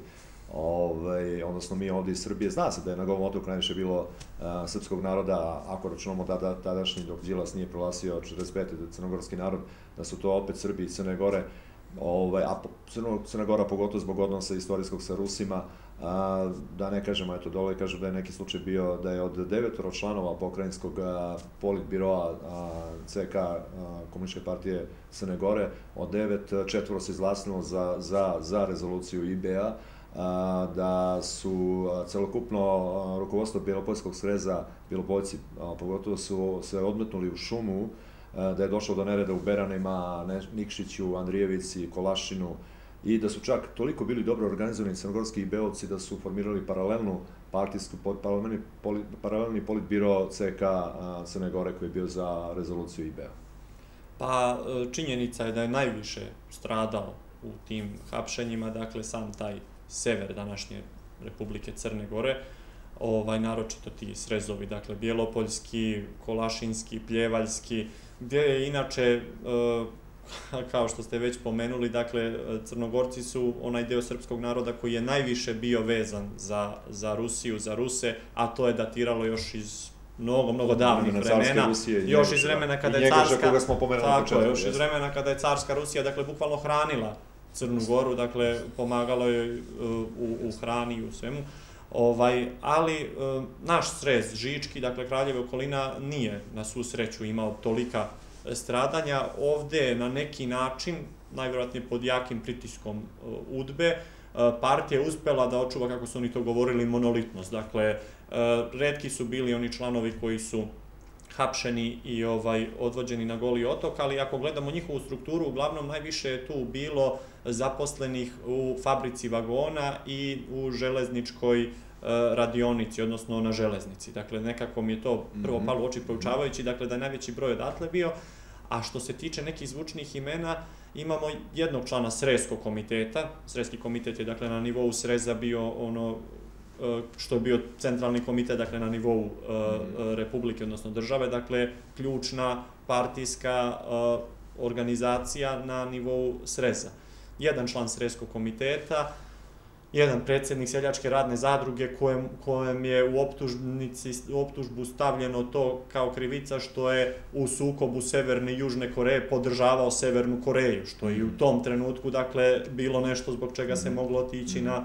odnosno mi ovde iz Srbije. Zna se da je na Golom otoku najviše bilo srpskog naroda, ako računamo tadašnji dok Đilas nije proglasio četrdeset pete da je crnogorski narod, da su to opet Srbi i Crne Gore, a Crna Gora pogotovo zbog odnosa istorijskog sa Rusima, da ne kažemo, eto dole kažem da je neki slučaj bio da je od devetoro članova pokrajinskog politbiroa C K Komunističke partije Crne Gore, od devet, četvoro se izglasnilo za rezoluciju I B A, da su celokupno rukovodstvo Bjelopoljskog sreza, Bjelopoljci pogotovo su se odmetnuli u šumu, da je došlo do nereda u Beranima, Nikšiću, Andrijevici, Kolašinu i da su čak toliko bili dobro organizovani crnogorski I B-ovci da su formirali paralelnu partijsku, paralelni politbiro C K Crne Gore koji je bio za rezoluciju I B A. Pa činjenica je da je najviše stradao u tim hapšenjima, dakle sam taj sever današnje Republike Crne Gore, naročito ti srezovi, dakle Bjelopoljski, Kolašinski, Pljevaljski, gdje je inače kao što ste već pomenuli, dakle, Crnogorci su onaj deo srpskog naroda koji je najviše bio vezan za, za Rusiju, za Ruse, a to je datiralo još iz mnogo, mnogo davnih vremena, još iz vremena kada je carska, tako, još iz vremena kada je carska Rusija, dakle, bukvalno hranila Crnu Goru, dakle, pomagalo joj u, u hrani i u svemu. Ovaj, ali naš srez Žički, dakle, Kraljeva okolina, nije na svu sreću imao tolika stradanja. Ovde je na neki način, najvjerojatnije pod jakim pritiskom UDBE, partija je uspela da očuva, kako su oni to govorili, monolitnost. Dakle, retki su bili oni članovi koji su hapšeni i ovaj, odvođeni na Goli otok, ali ako gledamo njihovu strukturu, uglavnom najviše je tu bilo zaposlenih u fabrici vagona i u železničkoj radionici, odnosno na železnici. Dakle, nekako mi je to prvo palo u oči proučavajući, dakle, da je najveći broj odatle bio. A što se tiče nekih zvučnih imena, imamo jednog člana Sreskog komiteta. Sreski komitet je, dakle, na nivou Sreza bio ono što je bio centralni komitet, dakle, na nivou Republike, odnosno države, dakle, ključna partijska organizacija na nivou Sreza. Jedan član Sreskog komiteta, jedan predsjednik Seljačke radne zadruge kojem, kojem je u optužnici, u optužbu stavljeno to kao krivica što je u sukobu Severne i Južne Koreje podržavao Severnu Koreju, što je i u tom trenutku, dakle, bilo nešto zbog čega se moglo otići na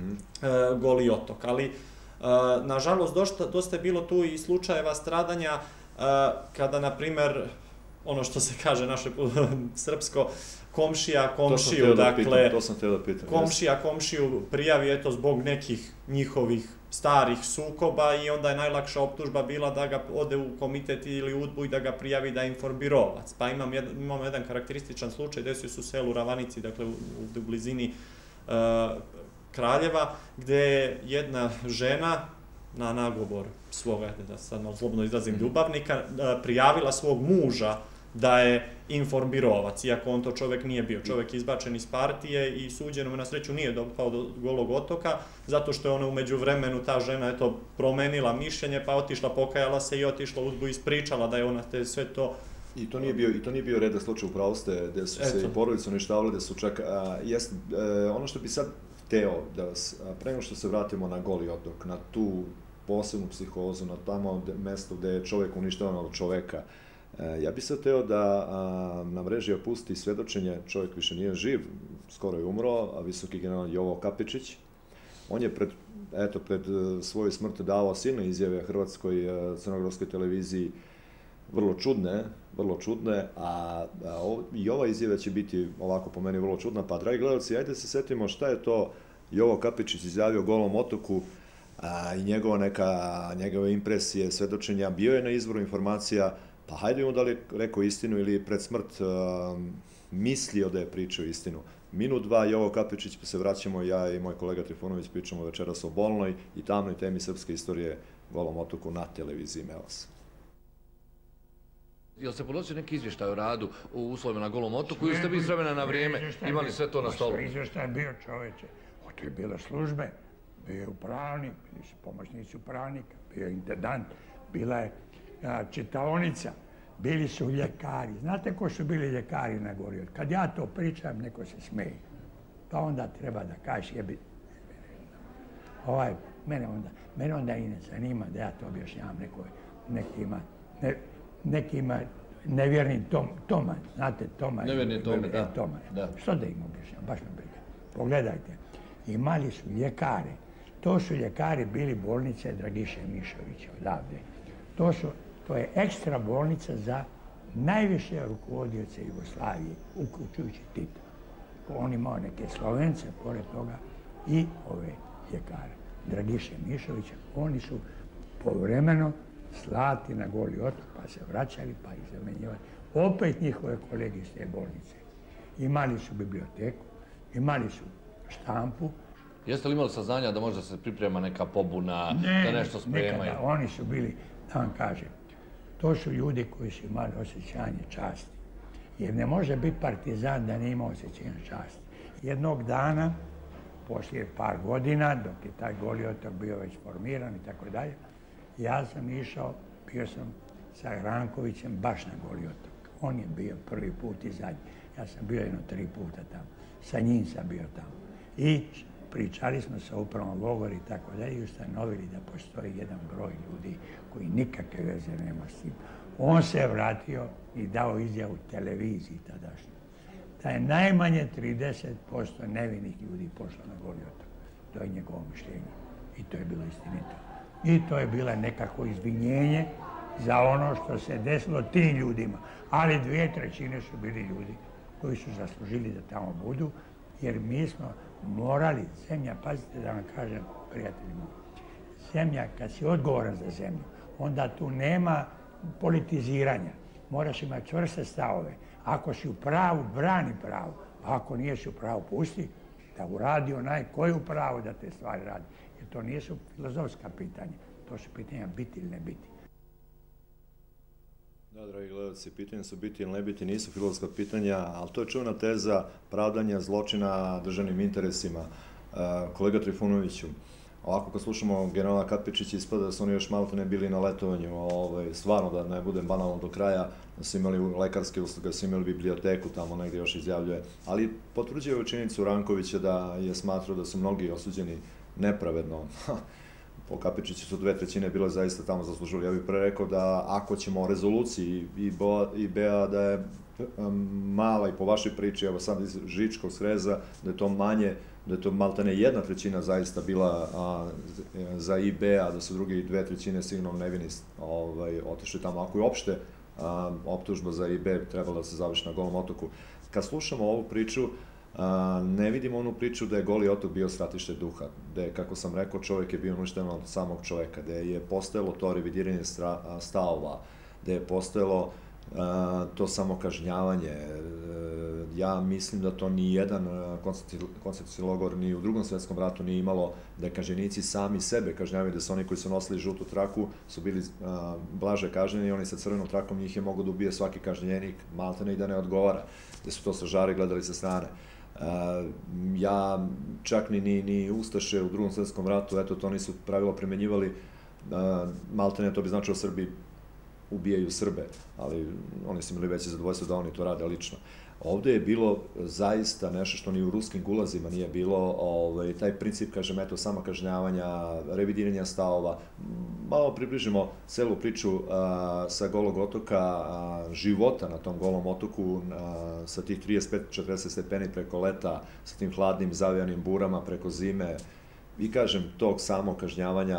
e, Goli otok. Ali, e, nažalost, dosta, dosta je bilo tu i slučajeva stradanja e, kada, na primer, ono što se kaže naše srpsko, komšija komšiju, dakle, komšija komšiju prijavi, eto, zbog nekih njihovih starih sukoba i onda je najlakša optužba bila da ga ode u komitet ili udbu i da ga prijavi da je informirovac. Pa imam jedan, imamo jedan karakterističan slučaj, desio se u selu Ravanici, dakle, u, u blizini uh, Kraljeva, gde je jedna žena na nagovor svoga, da sad malo slobodno izrazim, ljubavnika, uh, prijavila svog muža da je informirovac, iako on to čovek nije bio. Čovek je izbačen iz partije i suđeno mu na sreću nije dopao do Golog otoka, zato što je ona umeđu vremenu, ta žena, eto, promenila mišljenje, pa otišla, pokajala se i otišla u udbu i ispričala da je ona te sve to... I to nije bio, i to nije bio redak slučaj, upravo ste, gde su se i porodice uništavali, gde su čak... A, jest, e, ono što bi sad hteo, da vas, pre nego što se vratimo na Goli otok, na tu posebnu psihozu, na tamo mesto gde je čovek uništavan od čoveka, ja bih sad hteo da na mreži opusti svedočenje, čovjek više nije živ, skoro je umro, a visoki general Jovo Kapičić. On je pred, eto, pred svoju smrt davao silne izjave hrvatskoj crnogorskoj televiziji, vrlo čudne, vrlo čudne, a, a i ova izjava će biti ovako po meni vrlo čudna. Pa, dragi gledalci, ajde se setimo šta je to Jovo Kapičić izjavio Golom otoku a, i njegova neka, njegove impresije, svedočenja. Bio je na izvoru informacija. Pa hajde imamo da li je rekao istinu ili pred smrt uh, mislio da je pričao istinu. Minut, dva, Jovo Kapičić, pa se vraćamo, ja i moj kolega Trifunović pričamo večeras o bolnoj i tamnoj temi srpske istorije Golom otoku na televiziji Melas. Jel se podnosio neki izvještaj o radu u uslovima na Golom otoku ili ste vi s vremena na vrijeme imali sve to na stolu? Izvještaj je bio, čoveče. To je bilo službe, bio je upravnik, bili su pomoćnici upravnika, bio je intendant, bila je čitaonica, bili su ljekari. Znate ko su bili ljekari na Goli otok? Kad ja to pričam, neko se smeje. Pa onda treba da kažeš, jebi... Ovaj, mene onda, mene onda i ne zanima da ja to objašnjavam nekoj, nekima, ne, nekima nevjernim tom, Toma, znate, Toma. Nevjerni Tome, da. Toma. Da. Što da im objašnjavam, baš me briga. Pogledajte, imali su ljekare. To su ljekari bili bolnice Dragiše Mišovića odavde. To su To je ekstra bolnica za najviše rukovodioce Jugoslavije, uključujući Tita. On imao neke Slovence, pored toga, i ove ljekare. Dragiše Mišovića, oni su povremeno slati na Goli otok, pa se vraćali, pa ih zamenjivali. Opet njihove kolege iz te bolnice. Imali su biblioteku, imali su štampu. Jeste li imali saznanja da možda se priprema neka pobuna, ne, da nešto spremaju? Nekada. Oni su bili, da vam kažem, to su ljudi koji su imali osjećanje časti. Jer ne može biti partizan da ne ima osjećanja časti. Jednog dana, poslije par godina, dok je taj Goli otok bio već formiran i tako dalje, ja sam išao, bio sam sa Rankovićem baš na Goli otok. On je bio prvi put i zadnji. Ja sam bio jedno tri puta tamo. Sa njim sam bio tamo. I pričali smo sa upravom logor i tako dalje i ustanovili da postoji jedan broj ljudi koji nikakve veze nema s tim. On se vratio i dao izjavu televiziji tadašnju. Da je najmanje trideset posto nevinih ljudi pošlo na Goli otok. To je njegovo mišljenje. I to je bilo istinito. I to je bilo nekako izvinjenje za ono što se desilo tim ljudima. Ali dvije trećine su bili ljudi koji su zaslužili da tamo budu, jer mi smo morali, zemlja, pazite da vam kažem, prijateljima, zemlja, kad si odgovoran za zemlju, onda tu nema politiziranja. Moraš imati čvrste stavove. Ako si u pravu, brani pravo. Ako nijesi u pravu, pusti da uradi onaj koji je u pravu da te stvari radi. Jer to nisu filozofska pitanja. To su pitanja biti ili ne biti. Da, dragi gledalci, pitanja su biti ili ne biti, nisu filozofska pitanja, ali to je čuvena teza pravdanja zločina državnim interesima. Kolega Trifunoviću, ovako kad slušamo generala Katpičića ispada da su oni još malo ne bili na letovanju, stvarno da ne budem banalno do kraja, da su imali lekarske usluge, da su imali biblioteku tamo negdje još izjavljuje, ali potvrđuje ovu činjenicu Rankovića da je smatrao da su mnogi osuđeni nepravedno. Po Kapičiću su dve trećine bile zaista tamo zaslužili. Ja bih pre rekao da ako ćemo o rezoluciji i B A da je mala i po vašoj priči, evo sad iz Žičkog sreza, da je to manje, da je to maltene jedna trećina zaista bila za I B A, da su drugi dve trećine sigurno nevini otišli tamo. Ako je uopšte optužba za I B trebala da se završi na Golom otoku. Kad slušamo ovu priču, ne vidimo onu priču da je Goli otok bio stratište duha, gde, kako sam rekao, čovjek je bio uništen od samog čovjeka, gde je postojalo to revidiranje stavova, gde je postojalo to samokažnjavanje. Ja mislim da to ni jedan koncentracioni logor ni u Drugom svjetskom ratu nije imalo, da kažnjenici sami sebe kažnjavaju, da su oni koji su nosili žutu traku su bili blaže kažnjeni i oni sa crvenom trakom njih je mogo da ubije svaki kažnjenik, maltene i da ne odgovara, gde su to stražari gledali sa strane. Ja čak ni Ustaše u Drugom svjetskom ratu, eto, to nisu pravilo primenjivali, maltene to bi značilo Srbi ubijaju Srbe, ali oni su imali veće zadovoljstvo da oni to rade lično. Ovde je bilo zaista nešto što ni u ruskim gulazima nije bilo, taj princip, kažem, eto, samokažnjavanja, revidiranja stavova. Malo približimo celu priču sa Golog otoka, života na tom Golom otoku, sa tih trideset pet do četrdeset stepeni preko leta, sa tim hladnim zavijanim burama preko zime i, kažem, tog samokažnjavanja,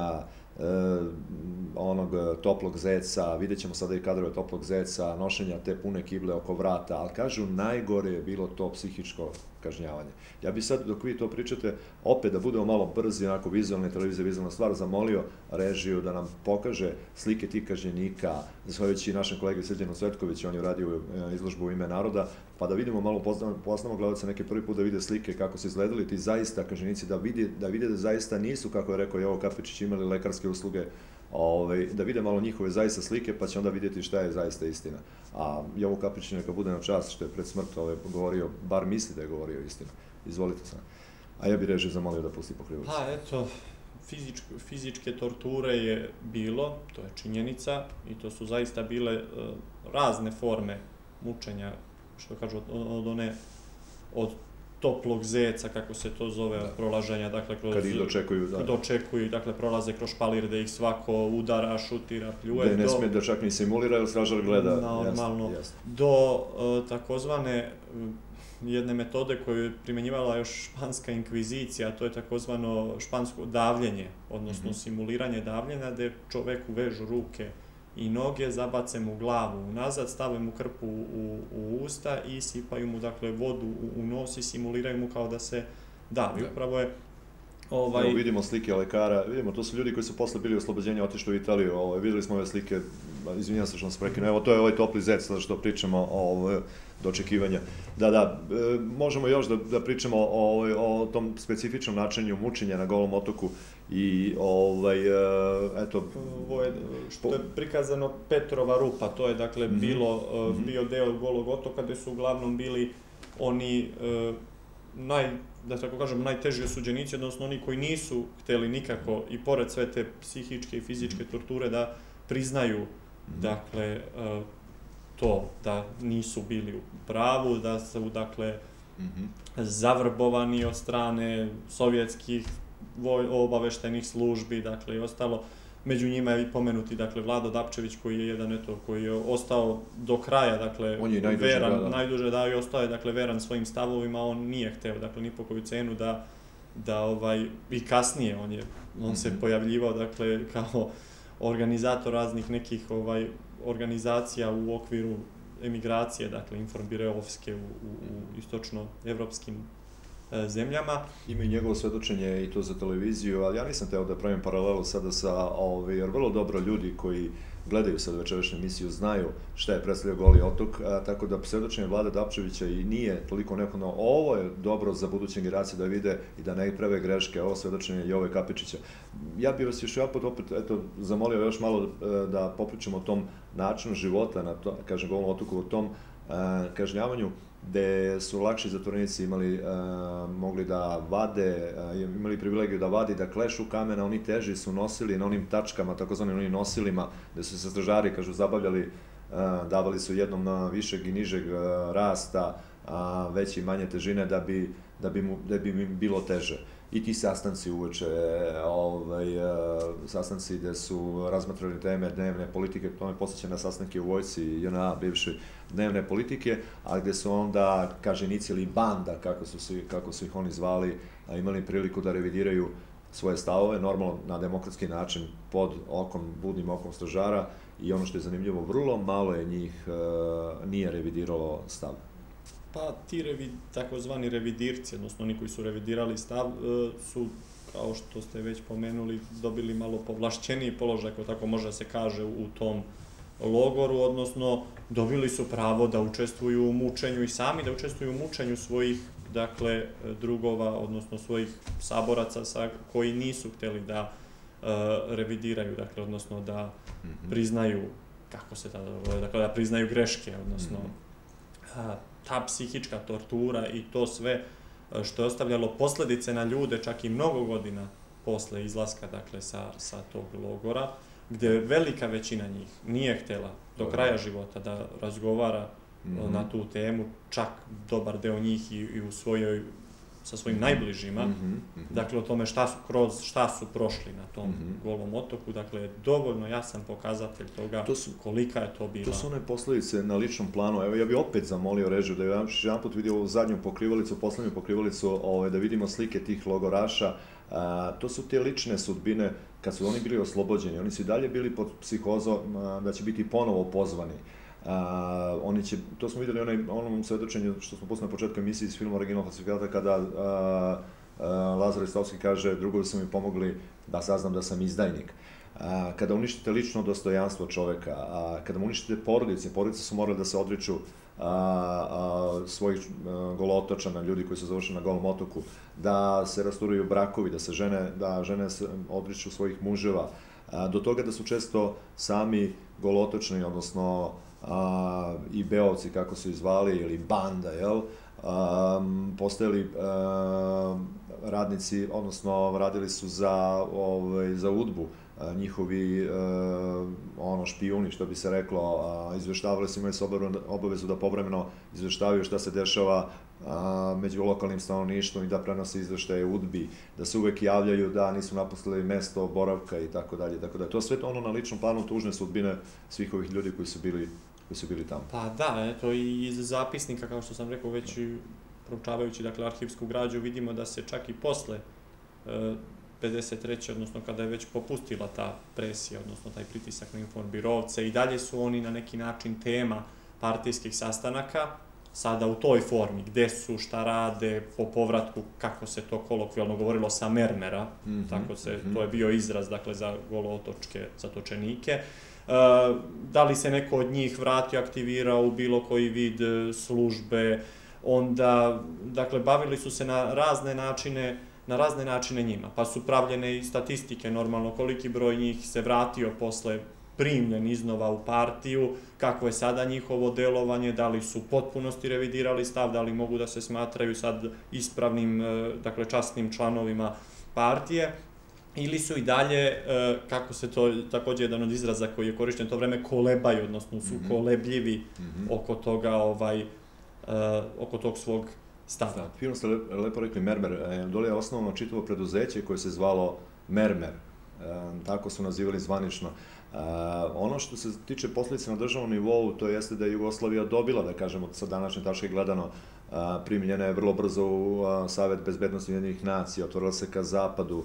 onog toplog zeca, vidjet ćemo sada i kadrove toplog zeca, nošenja te pune kible oko vrata, ali kažu najgore je bilo to psihičko kažnjavanje. Ja bih sad, dok vi to pričate, opet da budemo malo brzi, onako vizualne televizije, vizualna stvar, zamolio režiju da nam pokaže slike tih kažnjenika, zahvaljujući našem kolegi Srđanu Cvetkoviću, on je uradio izložbu u ime naroda, pa da vidimo malo, poznamo gledalce neke prvi put da vide slike kako su izgledali ti zaista kažnjenici, da vide da zaista nisu, kako je rekao Jovo Kapičić, imali lekarske usluge, da vide malo njihove zaista slike, pa će onda vidjeti šta je zaista istina. A Jovo Kapičić neka bude na čast što je pred smrt govorio, bar misli da je govorio istinu. Izvolite sam. A ja bih režiju zamolio da pusti pokrivac. Pa eto, fizičke torture je bilo, to je činjenica, i to su zaista bile razne forme mučenja, što kažu, od one, od toplog zeca, kako se to zove, prolaženja, dakle, kroz... Kad ih dočekuju, da. Dočekuju, dakle, prolaze kroz špalir, da ih svako udara, šutira, pljuje. Da ne smije da čak ni simulira, ili stražar gleda. Normalno. Do takozvane jedne metode koju je primjenjivala još španska inkvizicija, to je takozvano špansko davljenje, odnosno simuliranje davljenja, gde čoveku vežu ruke i noge, zabace mu glavu unazad, stave mu krpu u usta i sipaju mu, dakle, vodu u nos i simuliraju mu kao da se davi. Upravo je... Evo vidimo slike lekara, vidimo, to su ljudi koji su posle bili oslobođenja, otišli u Italiju, videli smo ove slike, izvinjam se što nas prekinu, evo to je ovaj topli zec, sada što pričamo do očekivanja. Da, da, možemo još da pričamo o tom specifičnom načinu mučenja na Golom otoku i eto... Što je prikazano Petrova rupa, to je dakle bio deo Golog otoka gde su uglavnom bili oni naj, da tako kažem, najteži osuđenici, odnosno oni koji nisu hteli nikako i pored sve te psihičke i fizičke torture da priznaju, dakle, to da nisu bili u pravu, da su, dakle, zavrbovani od strane sovjetskih obaveštajnih službi, dakle, i ostalo. Među njima je i pomenuti, dakle, Vlado Dapčević, koji je jedan, eto, koji je ostao do kraja, dakle, veran, najduže da, i ostao je, dakle, veran svojim stavovima, on nije hteo, dakle, ni po koju cenu da, da, ovaj, i kasnije, on je, on se pojavljivao, dakle, kao organizator raznih nekih, ovaj, organizacija u okviru emigracije, dakle, informbireovske u, u, u istočno-evropskim zemljama. Ima i njegovo svedočenje i to za televiziju, ali ja nisam teo da pravim paralelu sada sa, jer vrlo dobro ljudi koji gledaju sad večerašnju emisiju znaju šta je predstavljao Goli otok, tako da svedočenje Vlade Dapčevića i nije toliko neophodno. Ovo je dobro za buduće generacije da vide i da ne prave greške, ovo svedočenje Jove Kapičića. Ja bih vas još jedan opet, eto, zamolio još malo da popričamo o tom načinu života na, to, kažem, Golom otoku, o tom kažnjavanju, gde su lakši zatvorenici imali, mogli da vade, imali privilegiju da vadi, da klešu kamena, oni teži su nosili na onim tačkama, takozvanim onim nosilima, gde su se stražari, kažu, zabavljali, davali su jednom višeg i nižeg rasta, veće i manje težine, da bi, da bi, mu, da bi im bilo teže. I ti sastanci uveče, ovaj, sastanci gde su razmatrali teme dnevne politike, to me posjeća na sastanke u vojsci J N A, bivše dnevne politike, a gde su onda, kaže, inicijali banda, kako su, si, kako su ih oni zvali, imali priliku da revidiraju svoje stavove, normalno na demokratski način, pod okom, budnim okom stražara, i ono što je zanimljivo, vrlo malo je njih nije revidiralo stav. Pa ti revi, takozvani revidirci, odnosno oni koji su revidirali stav, su, kao što ste već pomenuli, dobili malo povlašćeniji položaj, ako tako može se kaže, u tom logoru, odnosno dobili su pravo da učestvuju u mučenju i sami da učestvuju u mučenju svojih, dakle, drugova, odnosno svojih saboraca sa, koji nisu hteli da uh, revidiraju, dakle, odnosno da priznaju, kako se tada, dakle, da priznaju greške, odnosno uh, ta psihička tortura i to sve što je ostavljalo posledice na ljude čak i mnogo godina posle izlaska, dakle, sa, sa tog logora, gde velika većina njih nije htela do kraja života da razgovara mm-hmm. na tu temu, čak dobar deo njih i, i u svojoj, sa svojim najbližima, mm-hmm. dakle, o tome šta su, kroz šta su prošli na tom mm-hmm. Golom otoku, dakle, dovoljno jasan pokazatelj toga to su, kolika je to bila. To su one posledice na ličnom planu. Evo, ja bih opet zamolio režiju da je jedan put vidio ovu zadnju pokrivalicu, poslednju pokrivalicu, ove, da vidimo slike tih logoraša. A, to su te lične sudbine kad su oni bili oslobođeni. Oni su i dalje bili pod psihozom a, da će biti ponovo pozvani. A, oni će, to smo vidjeli onaj, onom svedočenju što smo poslali na početku emisije iz filma Original falsifikata, kada a, a, Lazar Istovski kaže, drugovi su mi pomogli da saznam da sam izdajnik. A, kada uništite lično dostojanstvo čoveka, a, kada mu uništite porodice, porodice su morali da se odriču a, a, svojih a, golotočana, ljudi koji su završeni na Golom otoku, da se rasturuju brakovi, da se žene, da žene se odriču svojih muževa, a, do toga da su često sami golotočni, odnosno a, i beovci, kako su izvali, ili banda, jel, a, postajali a, radnici, odnosno radili su za, ovaj, za udbu, a, njihovi a, ono, špijuni, što bi se reklo, a, izveštavali su, imali su obavezu da povremeno izveštavaju šta se dešava a, među lokalnim stanovništvom i da prenose izveštaje udbi, da se uvek javljaju da nisu napustili mesto boravka i tako dalje, tako dalje. To sve ono na ličnom planu tužne sudbine svih ovih ljudi koji su bili, koji su bili tamo. Pa da, eto i iz zapisnika, kao što sam rekao, već i proučavajući, dakle, arhivsku građu, vidimo da se čak i posle e, pedeset treće odnosno kada je već popustila ta presija, odnosno taj pritisak na informbirovce, i dalje su oni na neki način tema partijskih sastanaka, sada u toj formi, gde su, šta rade, po povratku, kako se to kolokvijalno govorilo, sa mermera, mm-hmm, tako se, mm-hmm. to je bio izraz, dakle, za golootočke zatočenike. E, da li se neko od njih vratio, aktivirao u bilo koji vid službe, onda, dakle, bavili su se na razne načine, na razne načine njima, pa su pravljene i statistike, normalno, koliki broj njih se vratio posle primljen iznova u partiju, kako je sada njihovo delovanje, da li su u potpunosti revidirali stav, da li mogu da se smatraju sad ispravnim, dakle, časnim članovima partije. ili su i dalje, kako se to, također jedan od izraza koji je korišten to vreme, kolebaju, odnosno su kolebljivi oko toga, oko tog svog stava. Fino ste lepo rekli Mermer, dole je osnovno čitavo preduzeće koje se zvalo Mermer, tako su nazivali zvanično. Ono što se tiče posljedice na državnom nivou, to jeste da je Jugoslavija dobila, da kažemo sa današnje tačke gledano, primljena je vrlo brzo u Savet bezbednosti Ujedinjenih nacija, otvorila se ka zapadu,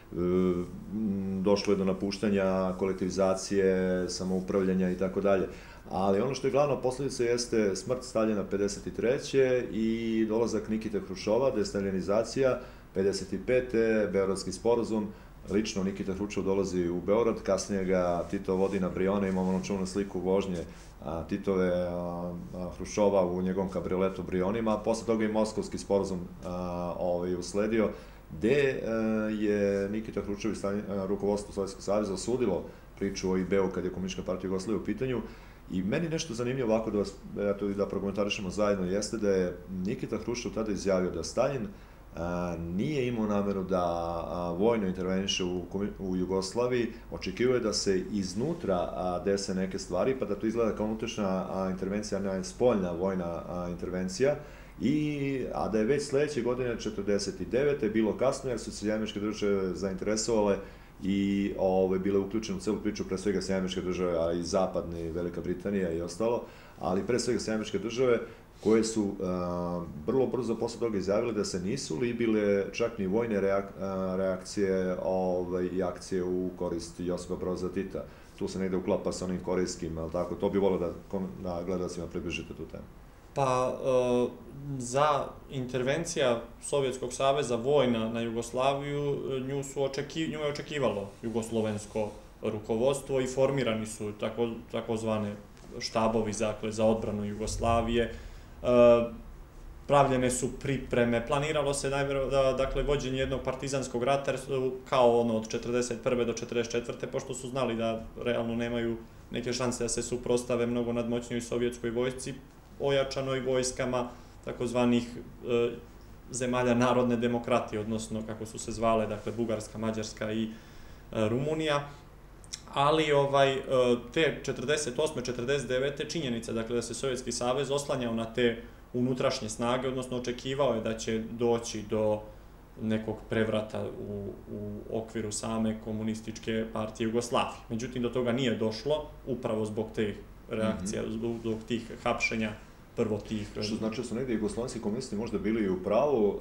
došlo je do napuštanja, kolektivizacije, samoupravljanja i tako dalje. Ali ono što je glavna posljedica jeste smrt Staljina pedeset treće i dolazak Nikite Hrušova, destaljinizacija, pedeset pete Beogradski sporazum, lično Nikita Hruščov dolazi u Beograd, kasnije ga Tito vodi na Brione, imamo ono čuvenu sliku vožnje Titove Hruščova u njegovom kabrioletu Brionima, a posle toga i Moskovski sporazum usledio, gde je Nikita Hruščov i rukovodstvo Sovjetskog saveza osudilo priču o I B-u kad je Komunistička partija Jugoslavije u pitanju. I meni nešto zanimljivo ovako da vas, eto, da prokomentarišemo zajedno, jeste da je Nikita Hruščov tada izjavio da Staljin nije imao nameru da vojno interveniše u Jugoslaviji, očekivao je da se iznutra dese neke stvari, pa da to izgleda kao unutrašnja intervencija, ne spoljna vojna intervencija, a da je već sledeće godine, četrdeset devete bilo kasno, jer su se Američke države zainteresovale i bile uključene u celu priču, pre svega Američke države, a i zapadne, Velika Britanija i ostalo, ali pre svega Američke države, koje su vrlo brzo posle toga izjavile da se nisu libile čak ni vojne reakcije i akcije u korist Josipa Broza Tita. Tu se negde uklapa sa onim korejskim, ali tako, to bi volio da gledalcima približite tu temu. Pa, za intervencija Sovjetskog saveza vojna na Jugoslaviju, nju je očekivalo jugoslovensko rukovodstvo i formirani su takozvane štabovi za odbranu Jugoslavije. Pravljene su pripreme, planiralo se dakle vođenje jednog partizanskog rata kao ono od četrdeset prve do četrdeset četvrte pošto su znali da realno nemaju neke šanse da se suprostave mnogo nadmoćnijoj sovjetskoj vojsci, ojačanoj vojskama takozvanih zemalja narodne demokratije, odnosno kako su se zvale, dakle Bugarska, Mađarska i Rumunija. Ali te četrdeset osme četrdeset devete činjenica, dakle da se Sovjetski savez oslanjao na te unutrašnje snage, odnosno očekivao je da će doći do nekog prevrata u okviru same komunističke partije Jugoslavije. Međutim, do toga nije došlo, upravo zbog tih reakcija, zbog tih hapšenja, prvo tih... Što znači da su negdje jugoslovenski komunisti možda bili u pravu,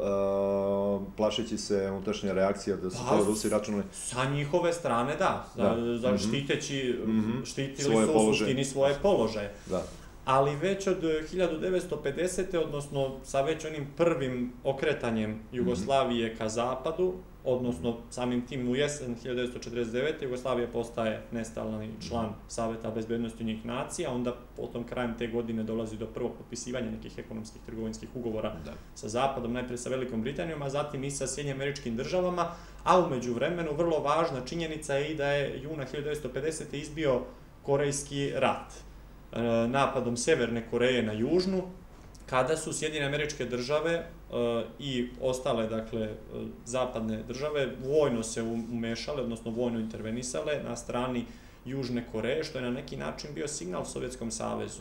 plašeći se unutrašnje reakcije da su to Rusi računali? Sa njihove strane, da. Štiteći, štitili su u suštini svoje položaje. Ali već od hiljadu devetsto pedesete. odnosno sa već onim prvim okretanjem Jugoslavije ka zapadu, odnosno samim tim u jesen hiljadu devetsto četrdeset devete. Jugoslavija postaje nestalni član Saveta bezbednosti Ujedinjenih nacija, onda potom krajem te godine dolazi do prvog potpisivanja nekih ekonomskih trgovinskih ugovora sa Zapadom, najpre sa Velikom Britanijom, a zatim i sa Sjedinjenim Američkim Državama, a u međuvremenu vrlo važna činjenica je i da je juna hiljadu devetsto pedesete. izbio Korejski rat napadom Severne Koreje na Južnu, kada su Sjedinjene Američke Države i ostale, dakle, zapadne države vojno se umešale, odnosno vojno intervenisale na strani Južne Koreje, što je na neki način bio signal Sovjetskom savezu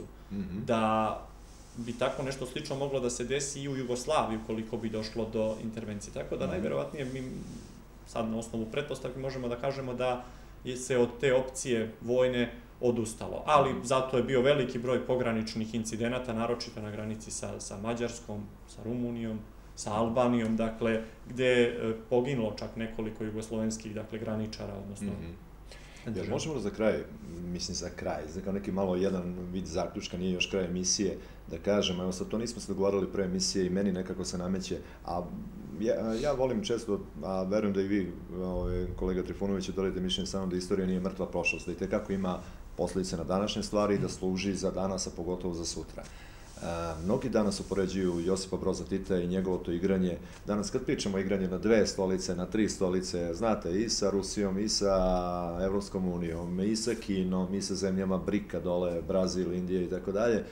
da bi tako nešto slično moglo da se desi i u Jugoslaviji ukoliko bi došlo do intervencije. Tako da najverovatnije mi sad na osnovu pretpostavki možemo da kažemo da se od te opcije vojne odustalo. Ali zato je bio veliki broj pograničnih incidenata, naročito na granici sa Mađarskom, sa Rumunijom, sa Albanijom, dakle, gde je poginulo čak nekoliko jugoslovenskih graničara, odnosno... Jer možemo za kraj, mislim za kraj, za kao neki malo jedan vid zaključka, nije još kraj emisije, da kažem, evo sad to nismo se dogovarali pre emisije i meni nekako se nameće, a ja volim često, a verujem da i vi, kolega Trifunović, delite mišljenje samo da istorija nije mrtva prošlost, da i tekako ima posledice na današnje stvari i da služi za danas, a pogotovo za sutra. Mnogi danas upoređuju Josipa Broza Tita i njegovo to igranje. Danas kad pričamo o igranju na dve stolice, na tri stolice, znate, i sa Rusijom, i sa Evropskom unijom, i sa Kinom, i sa zemljama Brika dole, Brazil, Indija i tako dalje,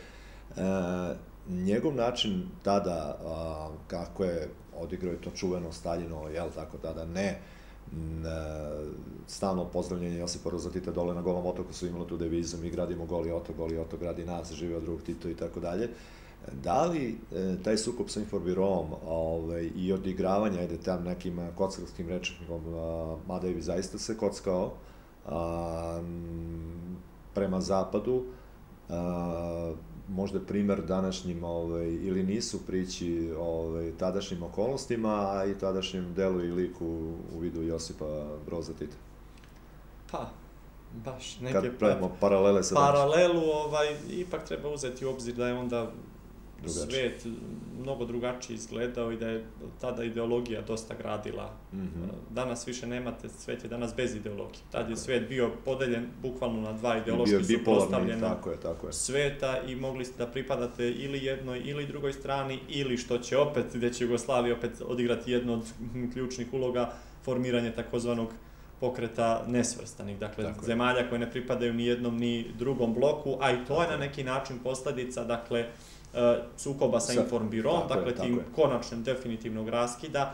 njegov način tada, kako je odigrao to čuveno Staljinovo, jel tako, tada ne, stalno pozdravljanje Josipa Broza Tita dole na Golom otoku su imali tu devizu mi gradimo Goli otok, Goli otok gradi nas, živeo drug Tito i tako dalje. Da li taj sukob sa Inforbirom i odigravanje, ajde tam nekim kockarskim rečnikom, mada i zaista se kockao prema zapadu, možda primer današnjim ili nisu prići tadašnjim okolnostima, a i tadašnjem delu i liku u vidu Josipa Broza Tita? Pa, baš neke... Kad pravimo paralele sa današnjim. Paralelu, ipak treba uzeti u obzir da je onda svet mnogo drugačiji izgledao i da je tada ideologija dosta gradila. Danas više nemate, svet je danas bez ideologije. Tad je svet bio podeljen bukvalno na dva ideološki suprotstavljena sveta i mogli ste da pripadate ili jednoj ili drugoj strani ili što će opet, gde će Jugoslavija opet odigrati jednu od ključnih uloga, formiranje takozvanog pokreta nesvrstanih, dakle zemalja koje ne pripadaju ni jednom ni drugom bloku, a i to je na neki način posledica, dakle, sukoba sa Informbirom, dakle tim konačnim definitivnog raskida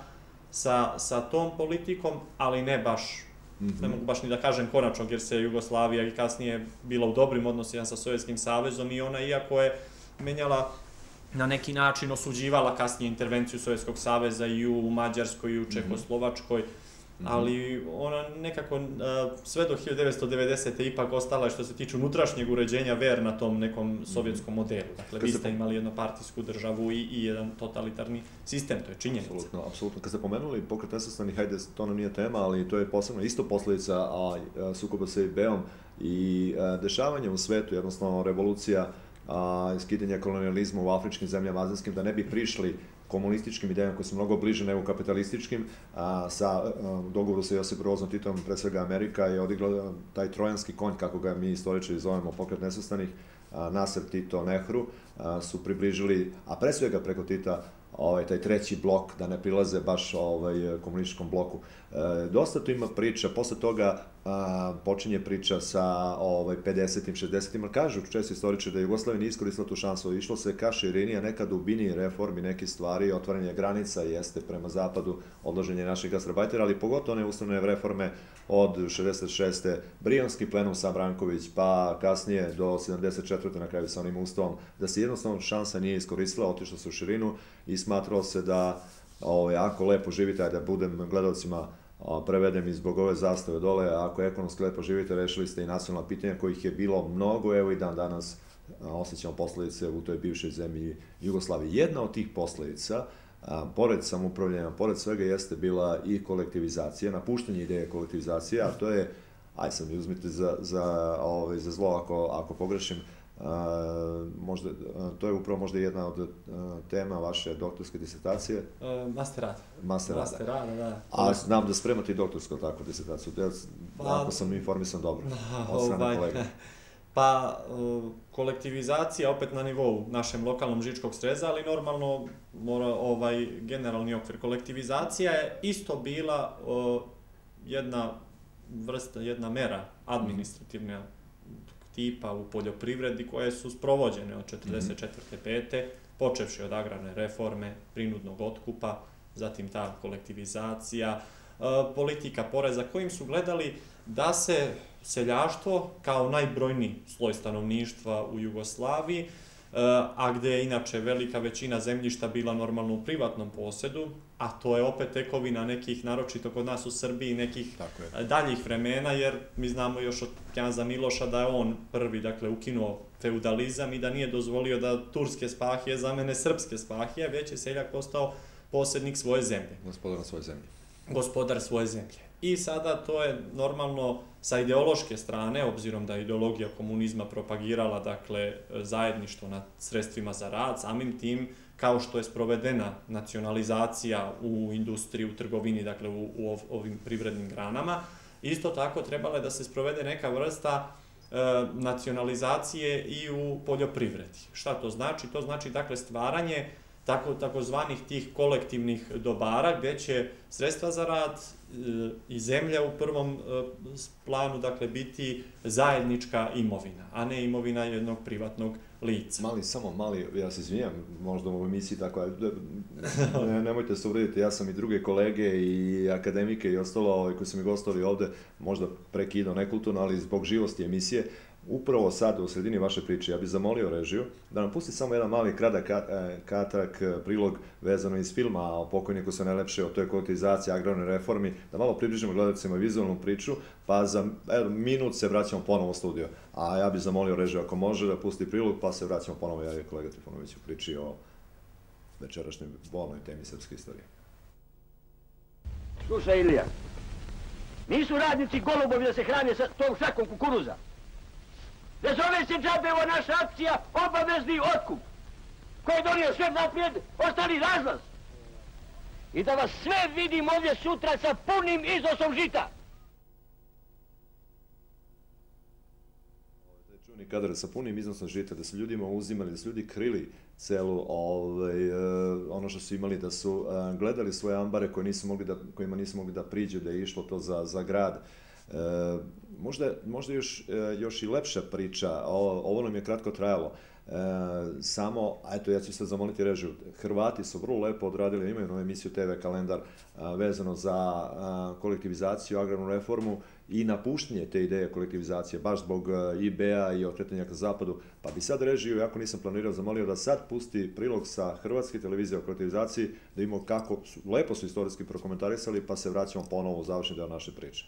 sa tom politikom, ali ne baš, ne mogu baš ni da kažem konačnog, jer se Jugoslavija i kasnije bila u dobrim odnosima sa Sovjetskim savezom i ona, iako je menjala na neki način, osuđivala kasnije intervenciju Sovjetskog saveza i u Mađarskoj i u Čehoslovačkoj, ali ona nekako sve do hiljadu devetsto devedesete. ipak ostala je što se tiče unutrašnjeg uređenja verna tom nekom sovjetskom modelu. Dakle, vi ste imali jednopartijsku državu i jedan totalitarni sistem, to je činjenica. Apsolutno, apsolutno. Kad ste pomenuli pokret nesvrstanih, hajde, to nam nije tema, ali to je posebno isto posledica sukoba sa I B-om i dešavanja u svetu, jednostavno revolucija, skidanja kolonijalizma u afričkim zemljama, azijskim, da ne bi prišli komunističkim idejama koje su mnogo bliže nego kapitalističkim, sa dogovoru sa Josipom Brozom Titom, pre svega Amerika je odigrala taj trojanski konj, kako ga mi istoričari zovemo, pokret nesvrstanih, Nasser, Tito, Nehru, su približili, a pre svega preko Tita, taj treći blok, da ne prilaze baš komunističkom bloku. Dosta tu ima priča, posle toga počinje priča sa pedesetim, šezdesetim, ali kažu često istoričari da Jugoslavija nije iskoristila tu šansu, išlo se ka širini, a nekad u bini reformi neke stvari, otvaranje granica jeste prema zapadu, odlaženje naših gastarbajtera, ali pogotovo one ustavne reforme od šezdeset šeste. Brionski plenum sa Branković, pa kasnije do sedamdeset četvrte na kraju sa onim ustavom, da se jednostavno šansa nije iskoristila, otišlo se u širinu i smatralo se da ako lepo živite, da budem gledalcima prevedem iz Bogove zastave dole, ako ekonomski lepo živite, rešili ste i nacionalna pitanja kojih je bilo mnogo, evo i dan danas osjećamo posledice u toj bivšoj zemlji Jugoslaviji. Jedna od tih posledica, pored samoupravljanja, pored svega, jeste bila i kolektivizacija, napuštanje ideje kolektivizacije, a to je, aj sad mi uzmite za zlo ako pogrešim, to je upravo možda jedna od tema vaše doktorske disertacije. Master rad. Master rada. Master rada, da. A znam da spremate i doktorsku takvu disertaciju, ako sam informisan dobro, od strane kolega. Pa, kolektivizacija opet na nivou našem lokalnom Žičkog Sreza, ali normalno generalni okvir. Kolektivizacija je isto bila jedna vrsta, jedna mera administrativna tipa u poljoprivredi koje su sprovođene od četrdeset četvrte pete počevši od agrarne reforme, prinudnog otkupa, zatim ta kolektivizacija, politika poreza, kojim su gledali da se seljaštvo kao najbrojniji sloj stanovništva u Jugoslaviji, a gde je inače velika većina zemljišta bila normalno u privatnom posedu, a to je opet tekovina nekih, naročito kod nas u Srbiji, nekih daljih vremena, jer mi znamo još od knjaza Miloša da je on prvi, dakle, ukinuo feudalizam i da nije dozvolio da turske spahije zamene srpske spahije, već je seljak postao posednik svoje zemlje. Gospodar svoje zemlje. Gospodar svoje zemlje. I sada to je normalno sa ideološke strane, obzirom da je ideologija komunizma propagirala, dakle, zajedništvo nad sredstvima za rad, samim tim, kao što je sprovedena nacionalizacija u industriji, u trgovini, dakle, u ovim privrednim granama, isto tako trebala je da se sprovede neka vrsta nacionalizacije i u poljoprivredi. Šta to znači? To znači, dakle, stvaranje takozvanih tih kolektivnih dobara, gde će sredstva za rad i zemlja u prvom planu, dakle, biti zajednička imovina, a ne imovina jednog privatnog lica. Mali, samo mali, ja se izvinjam, možda u ovoj emisiji tako, ne, nemojte se uvrediti, ja sam i druge kolege i akademike i ostalo koji su mi gostovali ovde, možda prekidao nekulturno, ali zbog živosti emisije, upravo sad u sredini vaše priče, ja bih zamolio režiju da nam pusti samo jedan mali kratak katak prilog vezano iz filma o pokojniku sve najlepše, o toj kolektivizaciji, agrarnoj reformi, da malo približimo gledalcima vizualnu priču, pa za evo, minut se vraćamo ponovo u studio. A ja bih zamolio režiju ako može da pusti prilog, pa se vraćamo ponovo, ja i kolega Trifunović u priči o večerašnjoj bolnoj temi srpske istorije. Slušaj, Ilija, nisu radnici golubovi da se hrane sa tom šakom kukuruza. Ne zove se džabe ova naša akcija obavezni otkup, koji je donio sve naprijed, ostali razlaz. I da vas sve vidim ovdje sutra sa punim iznosom žita. Čuveni kadar sa punim iznosom žita, da su ljudima uzimali, da su ljudi krili celu ovaj, ono što su imali, da su gledali svoje ambare koje nisu mogli da, kojima nisu mogli da priđu, da je išlo to za, za grad. E, možda, možda još, još i lepša priča, ovo, ovo nam je kratko trajalo, e, samo, a eto ja ću sad zamoliti režiju, Hrvati su vrlo lepo odradili, imaju novu emisiju te ve kalendar a, vezano za a, kolektivizaciju, agrarnu reformu i napuštenje te ideje kolektivizacije, baš zbog i be a i okretanja ka zapadu, pa bi sad režiju, jako nisam planirao, zamolio da sad pusti prilog sa Hrvatske televizije o kolektivizaciji, da imamo kako, su, lepo su istorijski prokomentarisali, pa se vraćamo ponovo u završni deo naše priče.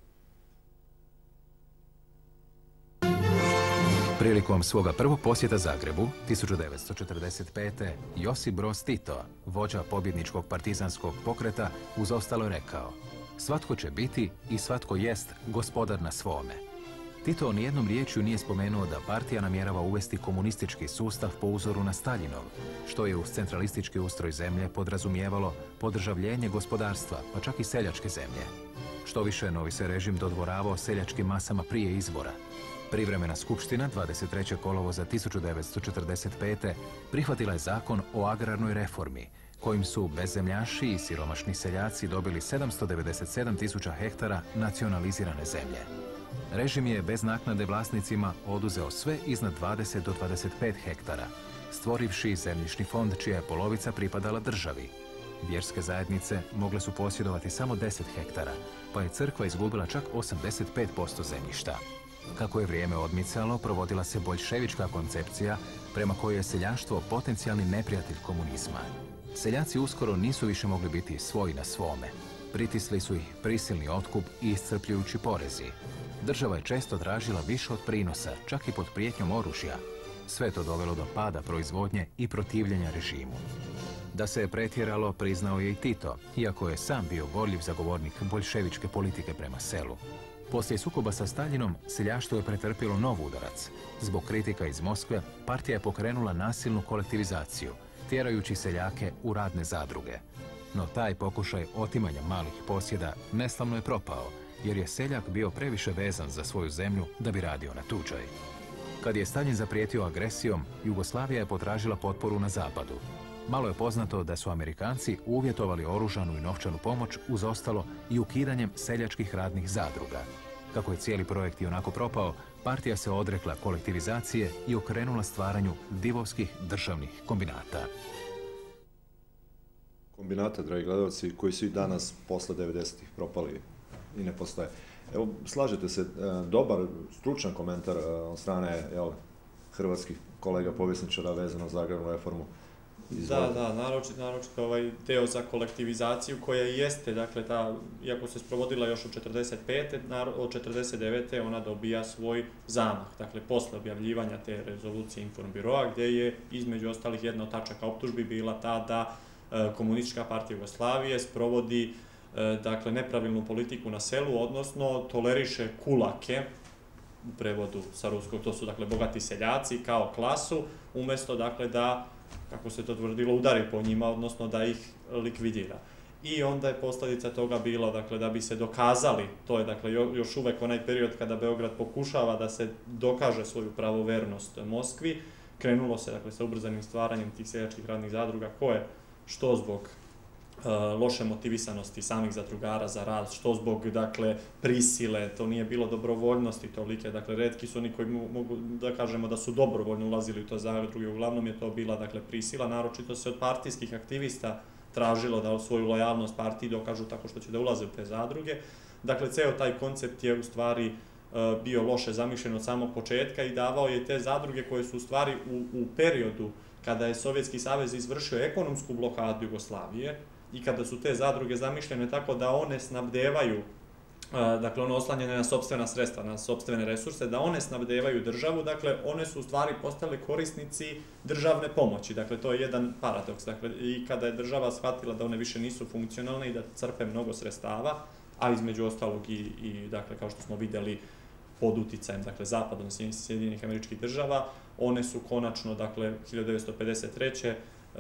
Prilikom svoga prvog posjeta Zagrebu, tisuću devetsto četrdeset pete. Josip Broz Tito, vođa pobjedničkog partizanskog pokreta, uz ostalo rekao: svatko će biti i svatko jest gospodar na svome. Tito nijednom riječju nije spomenuo da partija namjerava uvesti komunistički sustav po uzoru na Staljinov, što je uz centralistički ustroj zemlje podrazumijevalo podržavljenje gospodarstva, pa čak i seljačke zemlje. Što više, novi se režim dodvoravao seljačkim masama prije izbora. Privremena skupština dvadeset trećeg kolovoza tisuću devetsto četrdeset pete. prihvatila je zakon o agrarnoj reformi, kojim su bezzemljaši i siromašni seljaci dobili sedamsto devedeset sedam tisuća hektara nacionalizirane zemlje. Režim je bez naknade vlasnicima oduzeo sve iznad dvadeset do dvadeset pet hektara, stvorivši zemljišni fond čija je polovica pripadala državi. Vjerske zajednice mogle su posjedovati samo deset hektara, pa je crkva izgubila čak osamdeset pet posto zemljišta. Kako je vrijeme odmicalo, provodila se boljševička koncepcija prema kojoj je seljaštvo potencijalni neprijatelj komunizma. Seljaci uskoro nisu više mogli biti svoji na svome. Pritisli su ih prisilni otkup i iscrpljujući porezi. Država je često tražila više od prinosa, čak i pod prijetnjom oružja. Sve to dovelo do pada proizvodnje i protivljenja režimu. Da se je pretjeralo, priznao je i Tito, iako je sam bio gorljiv zagovornik boljševičke politike prema selu. Poslije sukoba sa Staljinom, seljaštvo je pretrpjelo nov udarac. Zbog kritika iz Moskve, partija je pokrenula nasilnu kolektivizaciju, tjerajući seljake u radne zadruge. No taj pokušaj otimanja malih posjeda neslavno je propao, jer je seljak bio previše vezan za svoju zemlju da bi radio na tuđoj. Kad je Staljin zaprijetio agresijom, Jugoslavija je potražila potporu na zapadu. Malo je poznato da su Amerikanci uvjetovali oružanu i novčanu pomoć uz ostalo i ukidanjem seljačkih radnih zadruga. Kako je cijeli projekt i onako propao, partija se odrekla kolektivizacije i okrenula stvaranju divovskih državnih kombinata. Kombinata, dragi gledalci, koji su i danas posle devedesetih propali i ne postoje. Evo, slažete se, dobar, stručan komentar od strane jel, hrvatskih kolega povjesničara vezano za agrarnu reformu. Da, da, naročito, naročito ovaj deo za kolektivizaciju koja jeste, dakle, ta, iako se sprovodila još od četrdeset pete. od četrdeset devete. ona dobija svoj zamah, dakle, posle objavljivanja te rezolucije Informbiroa, gdje je, između ostalih, jedna od tačaka optužbi bila ta da e, Komunistička partija Jugoslavije sprovodi e, dakle, nepravilnu politiku na selu, odnosno toleriše kulake, u prevodu sa ruskog, to su, dakle, bogati seljaci kao klasu, umjesto, dakle, da, kako se to tvrdilo, udari po njima, odnosno da ih likvidira. I onda je posljedica toga bila, dakle, da bi se dokazali, to je, dakle, još uvek onaj period kada Beograd pokušava da se dokaže svoju pravovernost Moskvi, krenulo se, dakle, sa ubrzanim stvaranjem tih seljačkih radnih zadruga, koje, što zbog loše motivisanosti samih zadrugara za rad, što zbog, dakle, prisile, to nije bilo dobrovoljnosti tolike, dakle, retki su oni koji mogu da kažemo da su dobrovoljno ulazili u to zadruge, uglavnom je to bila, dakle, prisila, naročito se od partijskih aktivista tražilo da svoju lojalnost partiji dokažu tako što će da ulaze u te zadruge. Dakle, ceo taj koncept je u stvari bio loše zamišljen od samog početka i davao je te zadruge koje su u stvari u periodu kada je Sovjetski savez izvršio ekonomsku blokadu Jugoslavije i kada su te zadruge zamišljene tako da one snabdevaju, dakle one oslanjene na sopstvena sredstva, na sopstvene resurse, da one snabdevaju državu, dakle one su u stvari postale korisnici državne pomoći, dakle to je jedan paradoks, dakle i kada je država shvatila da one više nisu funkcionalne i da crpe mnogo sredstava, a između ostalog i, i dakle kao što smo videli pod uticajem, dakle zapadom Sjedinjenih Američkih Država, one su konačno, dakle, hiljadu devetsto pedeset treće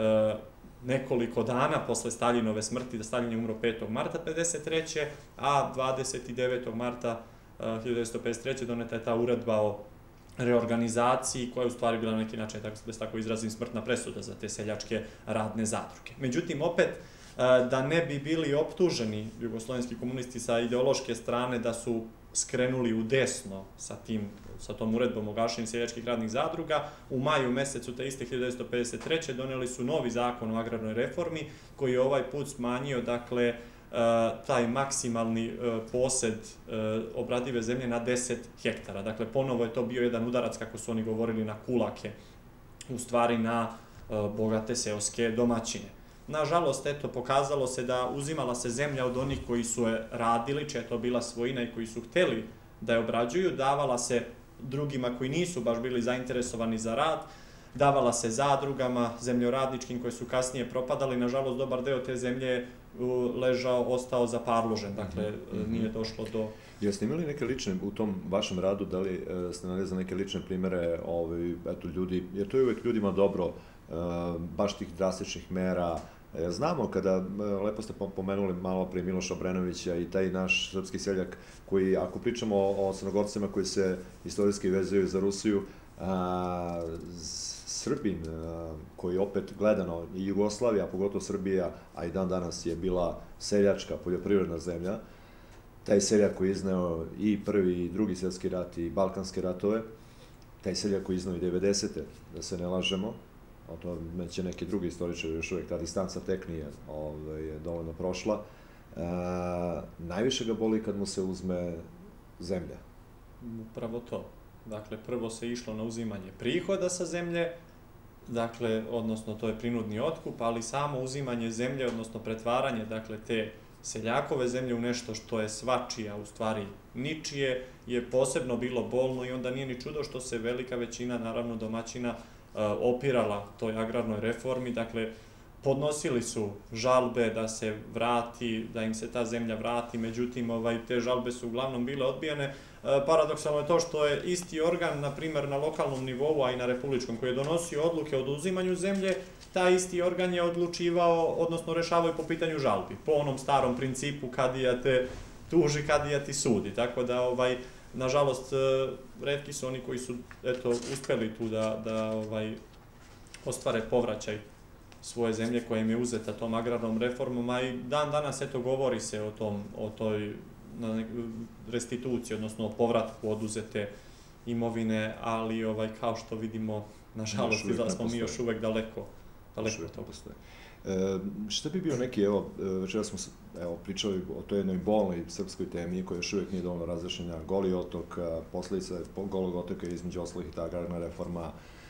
nekoliko dana posle Staljinove smrti, da Staljin je umro petog marta pedeset treće a dvadeset devetog marta hiljadu devetsto pedeset treće doneta je ta uredba o reorganizaciji, koja je u stvari bila na neki način, da se tako izrazim, smrtna presuda za te seljačke radne zadruge. Međutim, opet, da ne bi bili optuženi jugoslovenski komunisti sa ideološke strane da su skrenuli u desno sa tim, sa tom uredbom o gašenju seljačkih radnih zadruga, u maju mesecu te iste hiljadu devetsto pedeset treće doneli su novi zakon o agrarnoj reformi, koji je ovaj put smanjio, dakle, taj maksimalni posed obradive zemlje na deset hektara. Dakle, ponovo je to bio jedan udarac, kako su oni govorili, na kulake, u stvari na bogate seoske domaćine. Nažalost, eto, pokazalo se da uzimala se zemlja od onih koji su je radili, čija je to bila svojina i koji su hteli da je obrađuju, davala se drugima koji nisu baš bili zainteresovani za rad, davala se zadrugama, zemljoradničkim koje su kasnije propadali, nažalost, dobar deo te zemlje ležao, ostao zaparložen, dakle, nije došlo do... Jeste imali neke lične, u tom vašem radu, da li ste nalazili neke lične primere, eto, ljudi, jer to je uvek ljudima dobro, baš tih drastičnih mera. Znamo kada, lepo ste pomenuli malo prije Miloša Obrenovića i taj naš srpski seljak koji, ako pričamo o Crnogorcima koji se istorijski vezuju za Rusiju, Srbin koji opet gledano i Jugoslavija, pogotovo Srbija, a i dan danas je bila seljačka poljoprivredna zemlja, taj seljak koji je izneo i prvi i drugi svjetski rat i balkanske ratove, taj seljak koji je izneo i devedesete, da se ne lažemo, o tome će neki drugi istoričari, još uvijek ta distanca tek nije dovoljno prošla, najviše ga boli kad mu se uzme zemlja. Upravo to. Dakle, prvo se išlo na uzimanje prihoda sa zemlje, dakle, odnosno to je prinudni otkup, ali samo uzimanje zemlje, odnosno pretvaranje, dakle, te seljakove zemlje u nešto što je svačija, u stvari ničije, je posebno bilo bolno i onda nije ni čudo što se velika većina, naravno, domaćina opirala toj agrarnoj reformi, dakle, podnosili su žalbe da se vrati, da im se ta zemlja vrati, međutim, te žalbe su uglavnom bile odbijene. Paradoksalno je to što je isti organ, na primjer, na lokalnom nivou, a i na republičkom, koji je donosio odluke o oduzimanju zemlje, taj isti organ je odlučivao, odnosno rešavao i po pitanju žalbi, po onom starom principu kadija te tuži, kadija ti sudi, tako da, ovaj, nažalost, retki su oni koji su, eto, uspeli tu da ostvare povraćaj svoje zemlje koja im je uzeta tom agrarnom reformom, a i dan danas, eto, govori se o tom, o toj restituciji, odnosno o povratku oduzete imovine, ali, kao što vidimo, nažalost, da smo mi još uvek daleko, daleko od toga. Šta bi bio neki, evo, večera smo pričali o toj jednoj bolnoj srpskoj temi koja još uvijek nije dovoljno razrešenja, Goli otok, posledica Golog otoka između ostalih i ta agrarna reforma.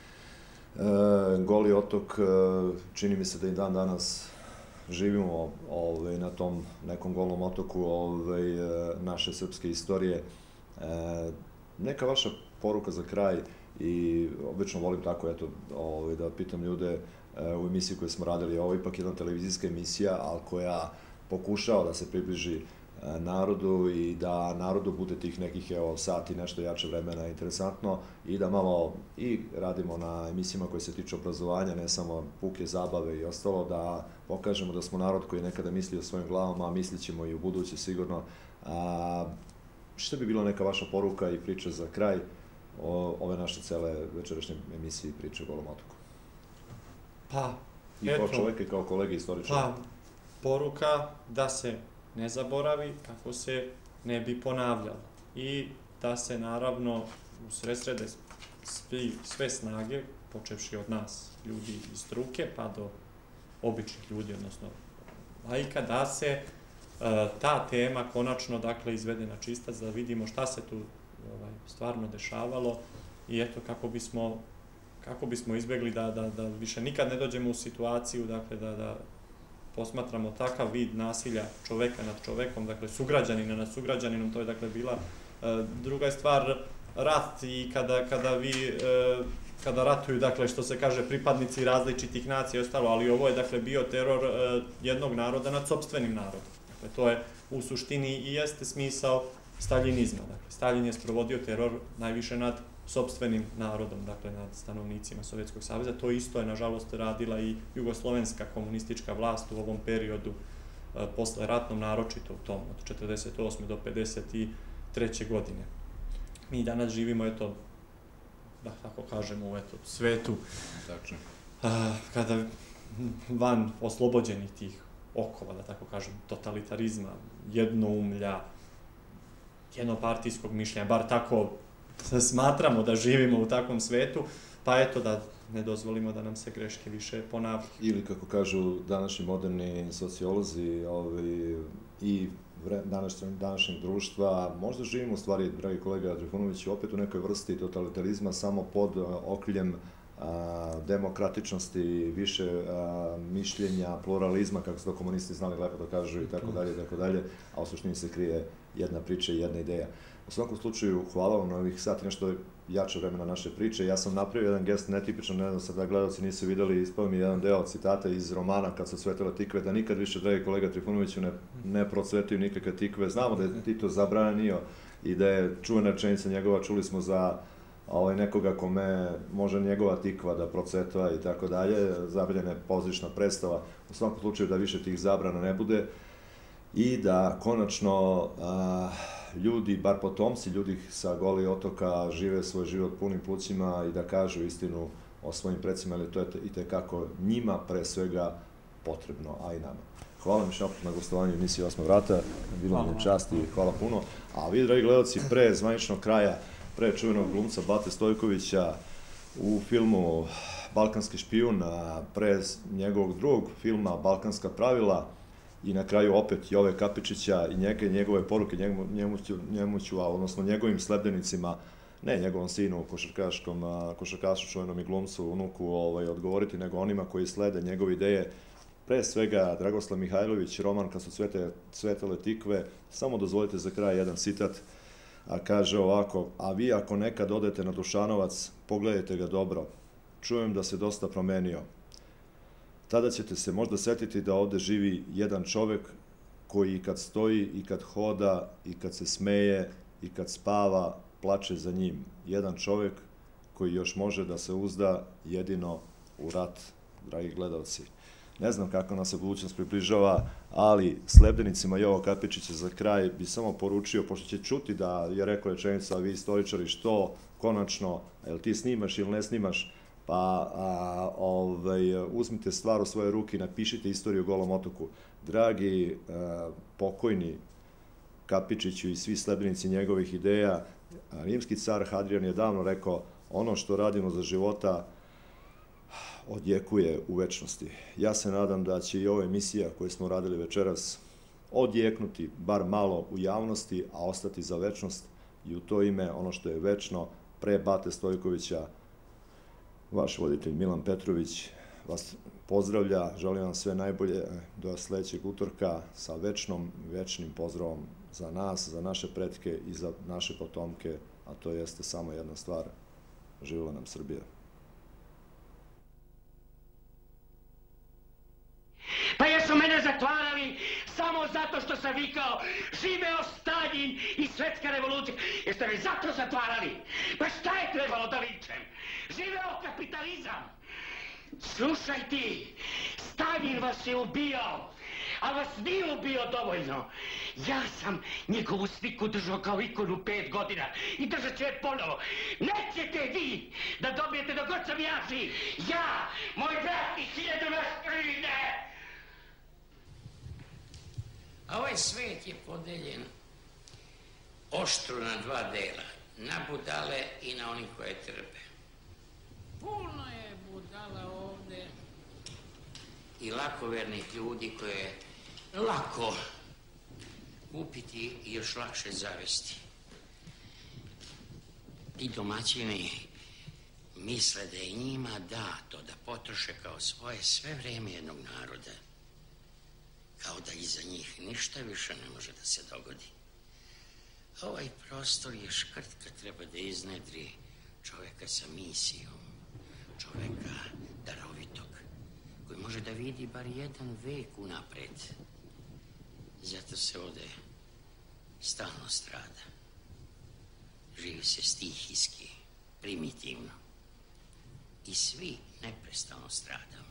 Goli otok, čini mi se da i dan danas živimo na tom nekom Golom otoku naše srpske istorije. Neka vaša poruka za kraj, i obično volim tako, eto, da pitam ljude u emisiji koju smo radili, ovo je ipak jedna televizijska emisija, ali koja pokušava da se približi narodu i da narodu bude tih nekih, evo, sati, nešto jače vremena interesantno i da malo i radimo na emisijama koje se tiču obrazovanja, ne samo puke zabave i ostalo, da pokažemo da smo narod koji nekada misli o svojim glavama, a mislit ćemo i u buduće sigurno. Šta bi bila neka vaša poruka i priča za kraj ove naše cele večerašnje emisije priče o Golom otoku? Pa, i kao čoveka i kao kolege istoričara? Pa, poruka da se ne zaboravi kako se ne bi ponavljalo i da se naravno usredsrede sve snage, počevši od nas, ljudi iz struke, pa do običnih ljudi, odnosno laika, da se ta tema konačno dakle izvede na čistac, da vidimo šta se tu stvarno dešavalo i eto kako bismo kako bismo izbjegli da, da, da više nikad ne dođemo u situaciju dakle da, da posmatramo takav vid nasilja čoveka nad čovekom, dakle sugrađanina nad sugrađaninom, to je dakle bila uh, druga je stvar rat i kada, kada vi uh, kada ratuju, dakle, što se kaže, pripadnici različitih nacija i ostalo, ali ovo je, dakle, bio teror uh, jednog naroda nad sopstvenim narodom. Dakle, to je u suštini i jeste smisao staljinizma. Dakle, Staljin je sprovodio teror najviše nad sopstvenim narodom, dakle, nad stanovnicima Sovjetskog saveza. To isto je, nažalost, radila i jugoslovenska komunistička vlast u ovom periodu uh, posle ratnom, naročito u tom, od četrdeset osme do pedeset treće godine. Mi danas živimo, eto, da tako kažemo, u eto, svetu, a, kada van oslobođenih tih okova, da tako kažem, totalitarizma, jednoumlja, jednopartijskog mišljenja, bar tako smatramo da živimo u takvom svetu, pa eto da ne dozvolimo da nam se greške više ponavljaju. Ili, kako kažu današnji moderni sociolozi ovi, i današnjeg društva, možda živimo u stvari, dragi kolega Trifunović, opet u nekoj vrsti totalitarizma, samo pod okriljem a, demokratičnosti, više a, mišljenja, pluralizma, kako su to komunisti znali lepo da kažu i tako dalje, i tako dalje, a u suštini se krije jedna priča i jedna ideja. U svakom slučaju, hvala vam na ovih sati, nešto jače vremena naše priče. Ja sam napravio jedan gest netipičan, ne znam sad da gledalci nisu videli, ispao mi jedan deo citata iz romana Kad su cvetele tikve, da nikad više, dragi kolega Trifunoviću, ne, ne procvetuju nikakve tikve. Znamo da je Tito zabranio i da je čuvena rečenica njegova, čuli smo za ovaj, nekoga kome može njegova tikva da procvetva i tako dalje, zabranjena je pozorišna predstava. U svakom slučaju da više tih zabrana ne bude i da konačno a, ljudi, bar potomci ljudi sa Golih otoka, žive svoj život punim plućima i da kažu istinu o svojim predsima, ali to je i tekako njima pre svega potrebno, a i nama. Hvala vam još opet na gostovanju u emisiji Osma vrata, bilo mi je čast i hvala puno. A vi, dragi gledalci, pre zvaničnog kraja, pre čuvenog glumca Bate Stojkovića u filmu Balkanski špijun, pre njegovog drugog filma Balkanska pravila, i na kraju opet Jove Kapičića i njege, njegove poruke njemu, njemu, ću, njemu ću, a odnosno njegovim sledbenicima, ne njegovom sinu, košarkaškom, košarkašu, čuvenom i glumcu, unuku, ovaj, odgovoriti, nego onima koji slede njegove ideje. Pre svega, Dragoslav Mihajlović, roman Kad su cvete, cvetele tikve, samo dozvolite za kraj jedan citat, a kaže ovako: a vi ako nekad odete na Dušanovac, pogledajte ga dobro, čujem da se dosta promenio. Tada ćete se možda setiti da ovde živi jedan čovek koji i kad stoji, i kad hoda, i kad se smeje, i kad spava, plače za njim. Jedan čovek koji još može da se uzda jedino u rat, dragi gledalci. Ne znam kako nas se budućnost približava, ali sledbenicima Jovo Kapičića za kraj bi samo poručio, pošto će čuti da je rekao rečenica, a vi istoričari, što konačno, jel ti snimaš ili ne snimaš, pa a, ovaj, uzmite stvar u svoje ruke i napišite istoriju o Golom otoku. Dragi a, pokojni Kapičiću i svi sledbenici njegovih ideja, a, rimski car Hadrian je davno rekao: ono što radimo za života odjekuje u večnosti. Ja se nadam da će i ova emisija koju smo radili večeras odjeknuti bar malo u javnosti, a ostati za večnost, i u to ime ono što je večno, pre Bate Stojkovića, vaš voditelj Milan Petrović vas pozdravlja, želim vam sve najbolje do sledećeg utorka sa večnom, večnim pozdravom za nas, za naše pretke i za naše potomke, a to jeste samo jedna stvar: živela nam Srbija. Pa jesu mene zatvarali samo zato što sam vikao živeo Staljin i svetska revolucija. Jeste me zato zatvarali? Pa šta je trebalo da vičem? Živeo kapitalizam! Slušaj ti, Staljin vas je ubijao, a vas nije ubio dovoljno. Ja sam njegovu sliku držao kao ikonu pet godina i držat ću je ponovo. Nećete vi da dobijete dok god sam ja živ. Ja, moj brat i hiljadu naš krvi, ne! A ovaj svet je podeljen oštro na dva dela, na budale i na onih koje trpe. Puno je budala ovde i lakovernih ljudi koje je lako kupiti i još lakše zavesti. Ti domaćini misle da je njima dato da potroše kao svoje sve vreme jednog naroda. Kao da iza njih ništa više ne može da se dogodi. Ovaj prostor je škrt kad treba da iznedri čoveka sa misijom, čoveka darovitog, koji može da vidi bar jedan vek unapred. Zato se ovde stalno strada. Živi se stihijski, primitivno. I svi neprestano stradamo.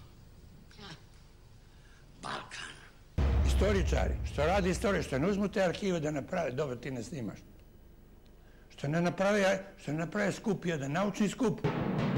Balkan. Istoričari, što radi istorija, što ne uzmu te arhive da naprave, dobro ti ne snimaš, što ne naprave, što ne naprave skup jedan, naučni skup,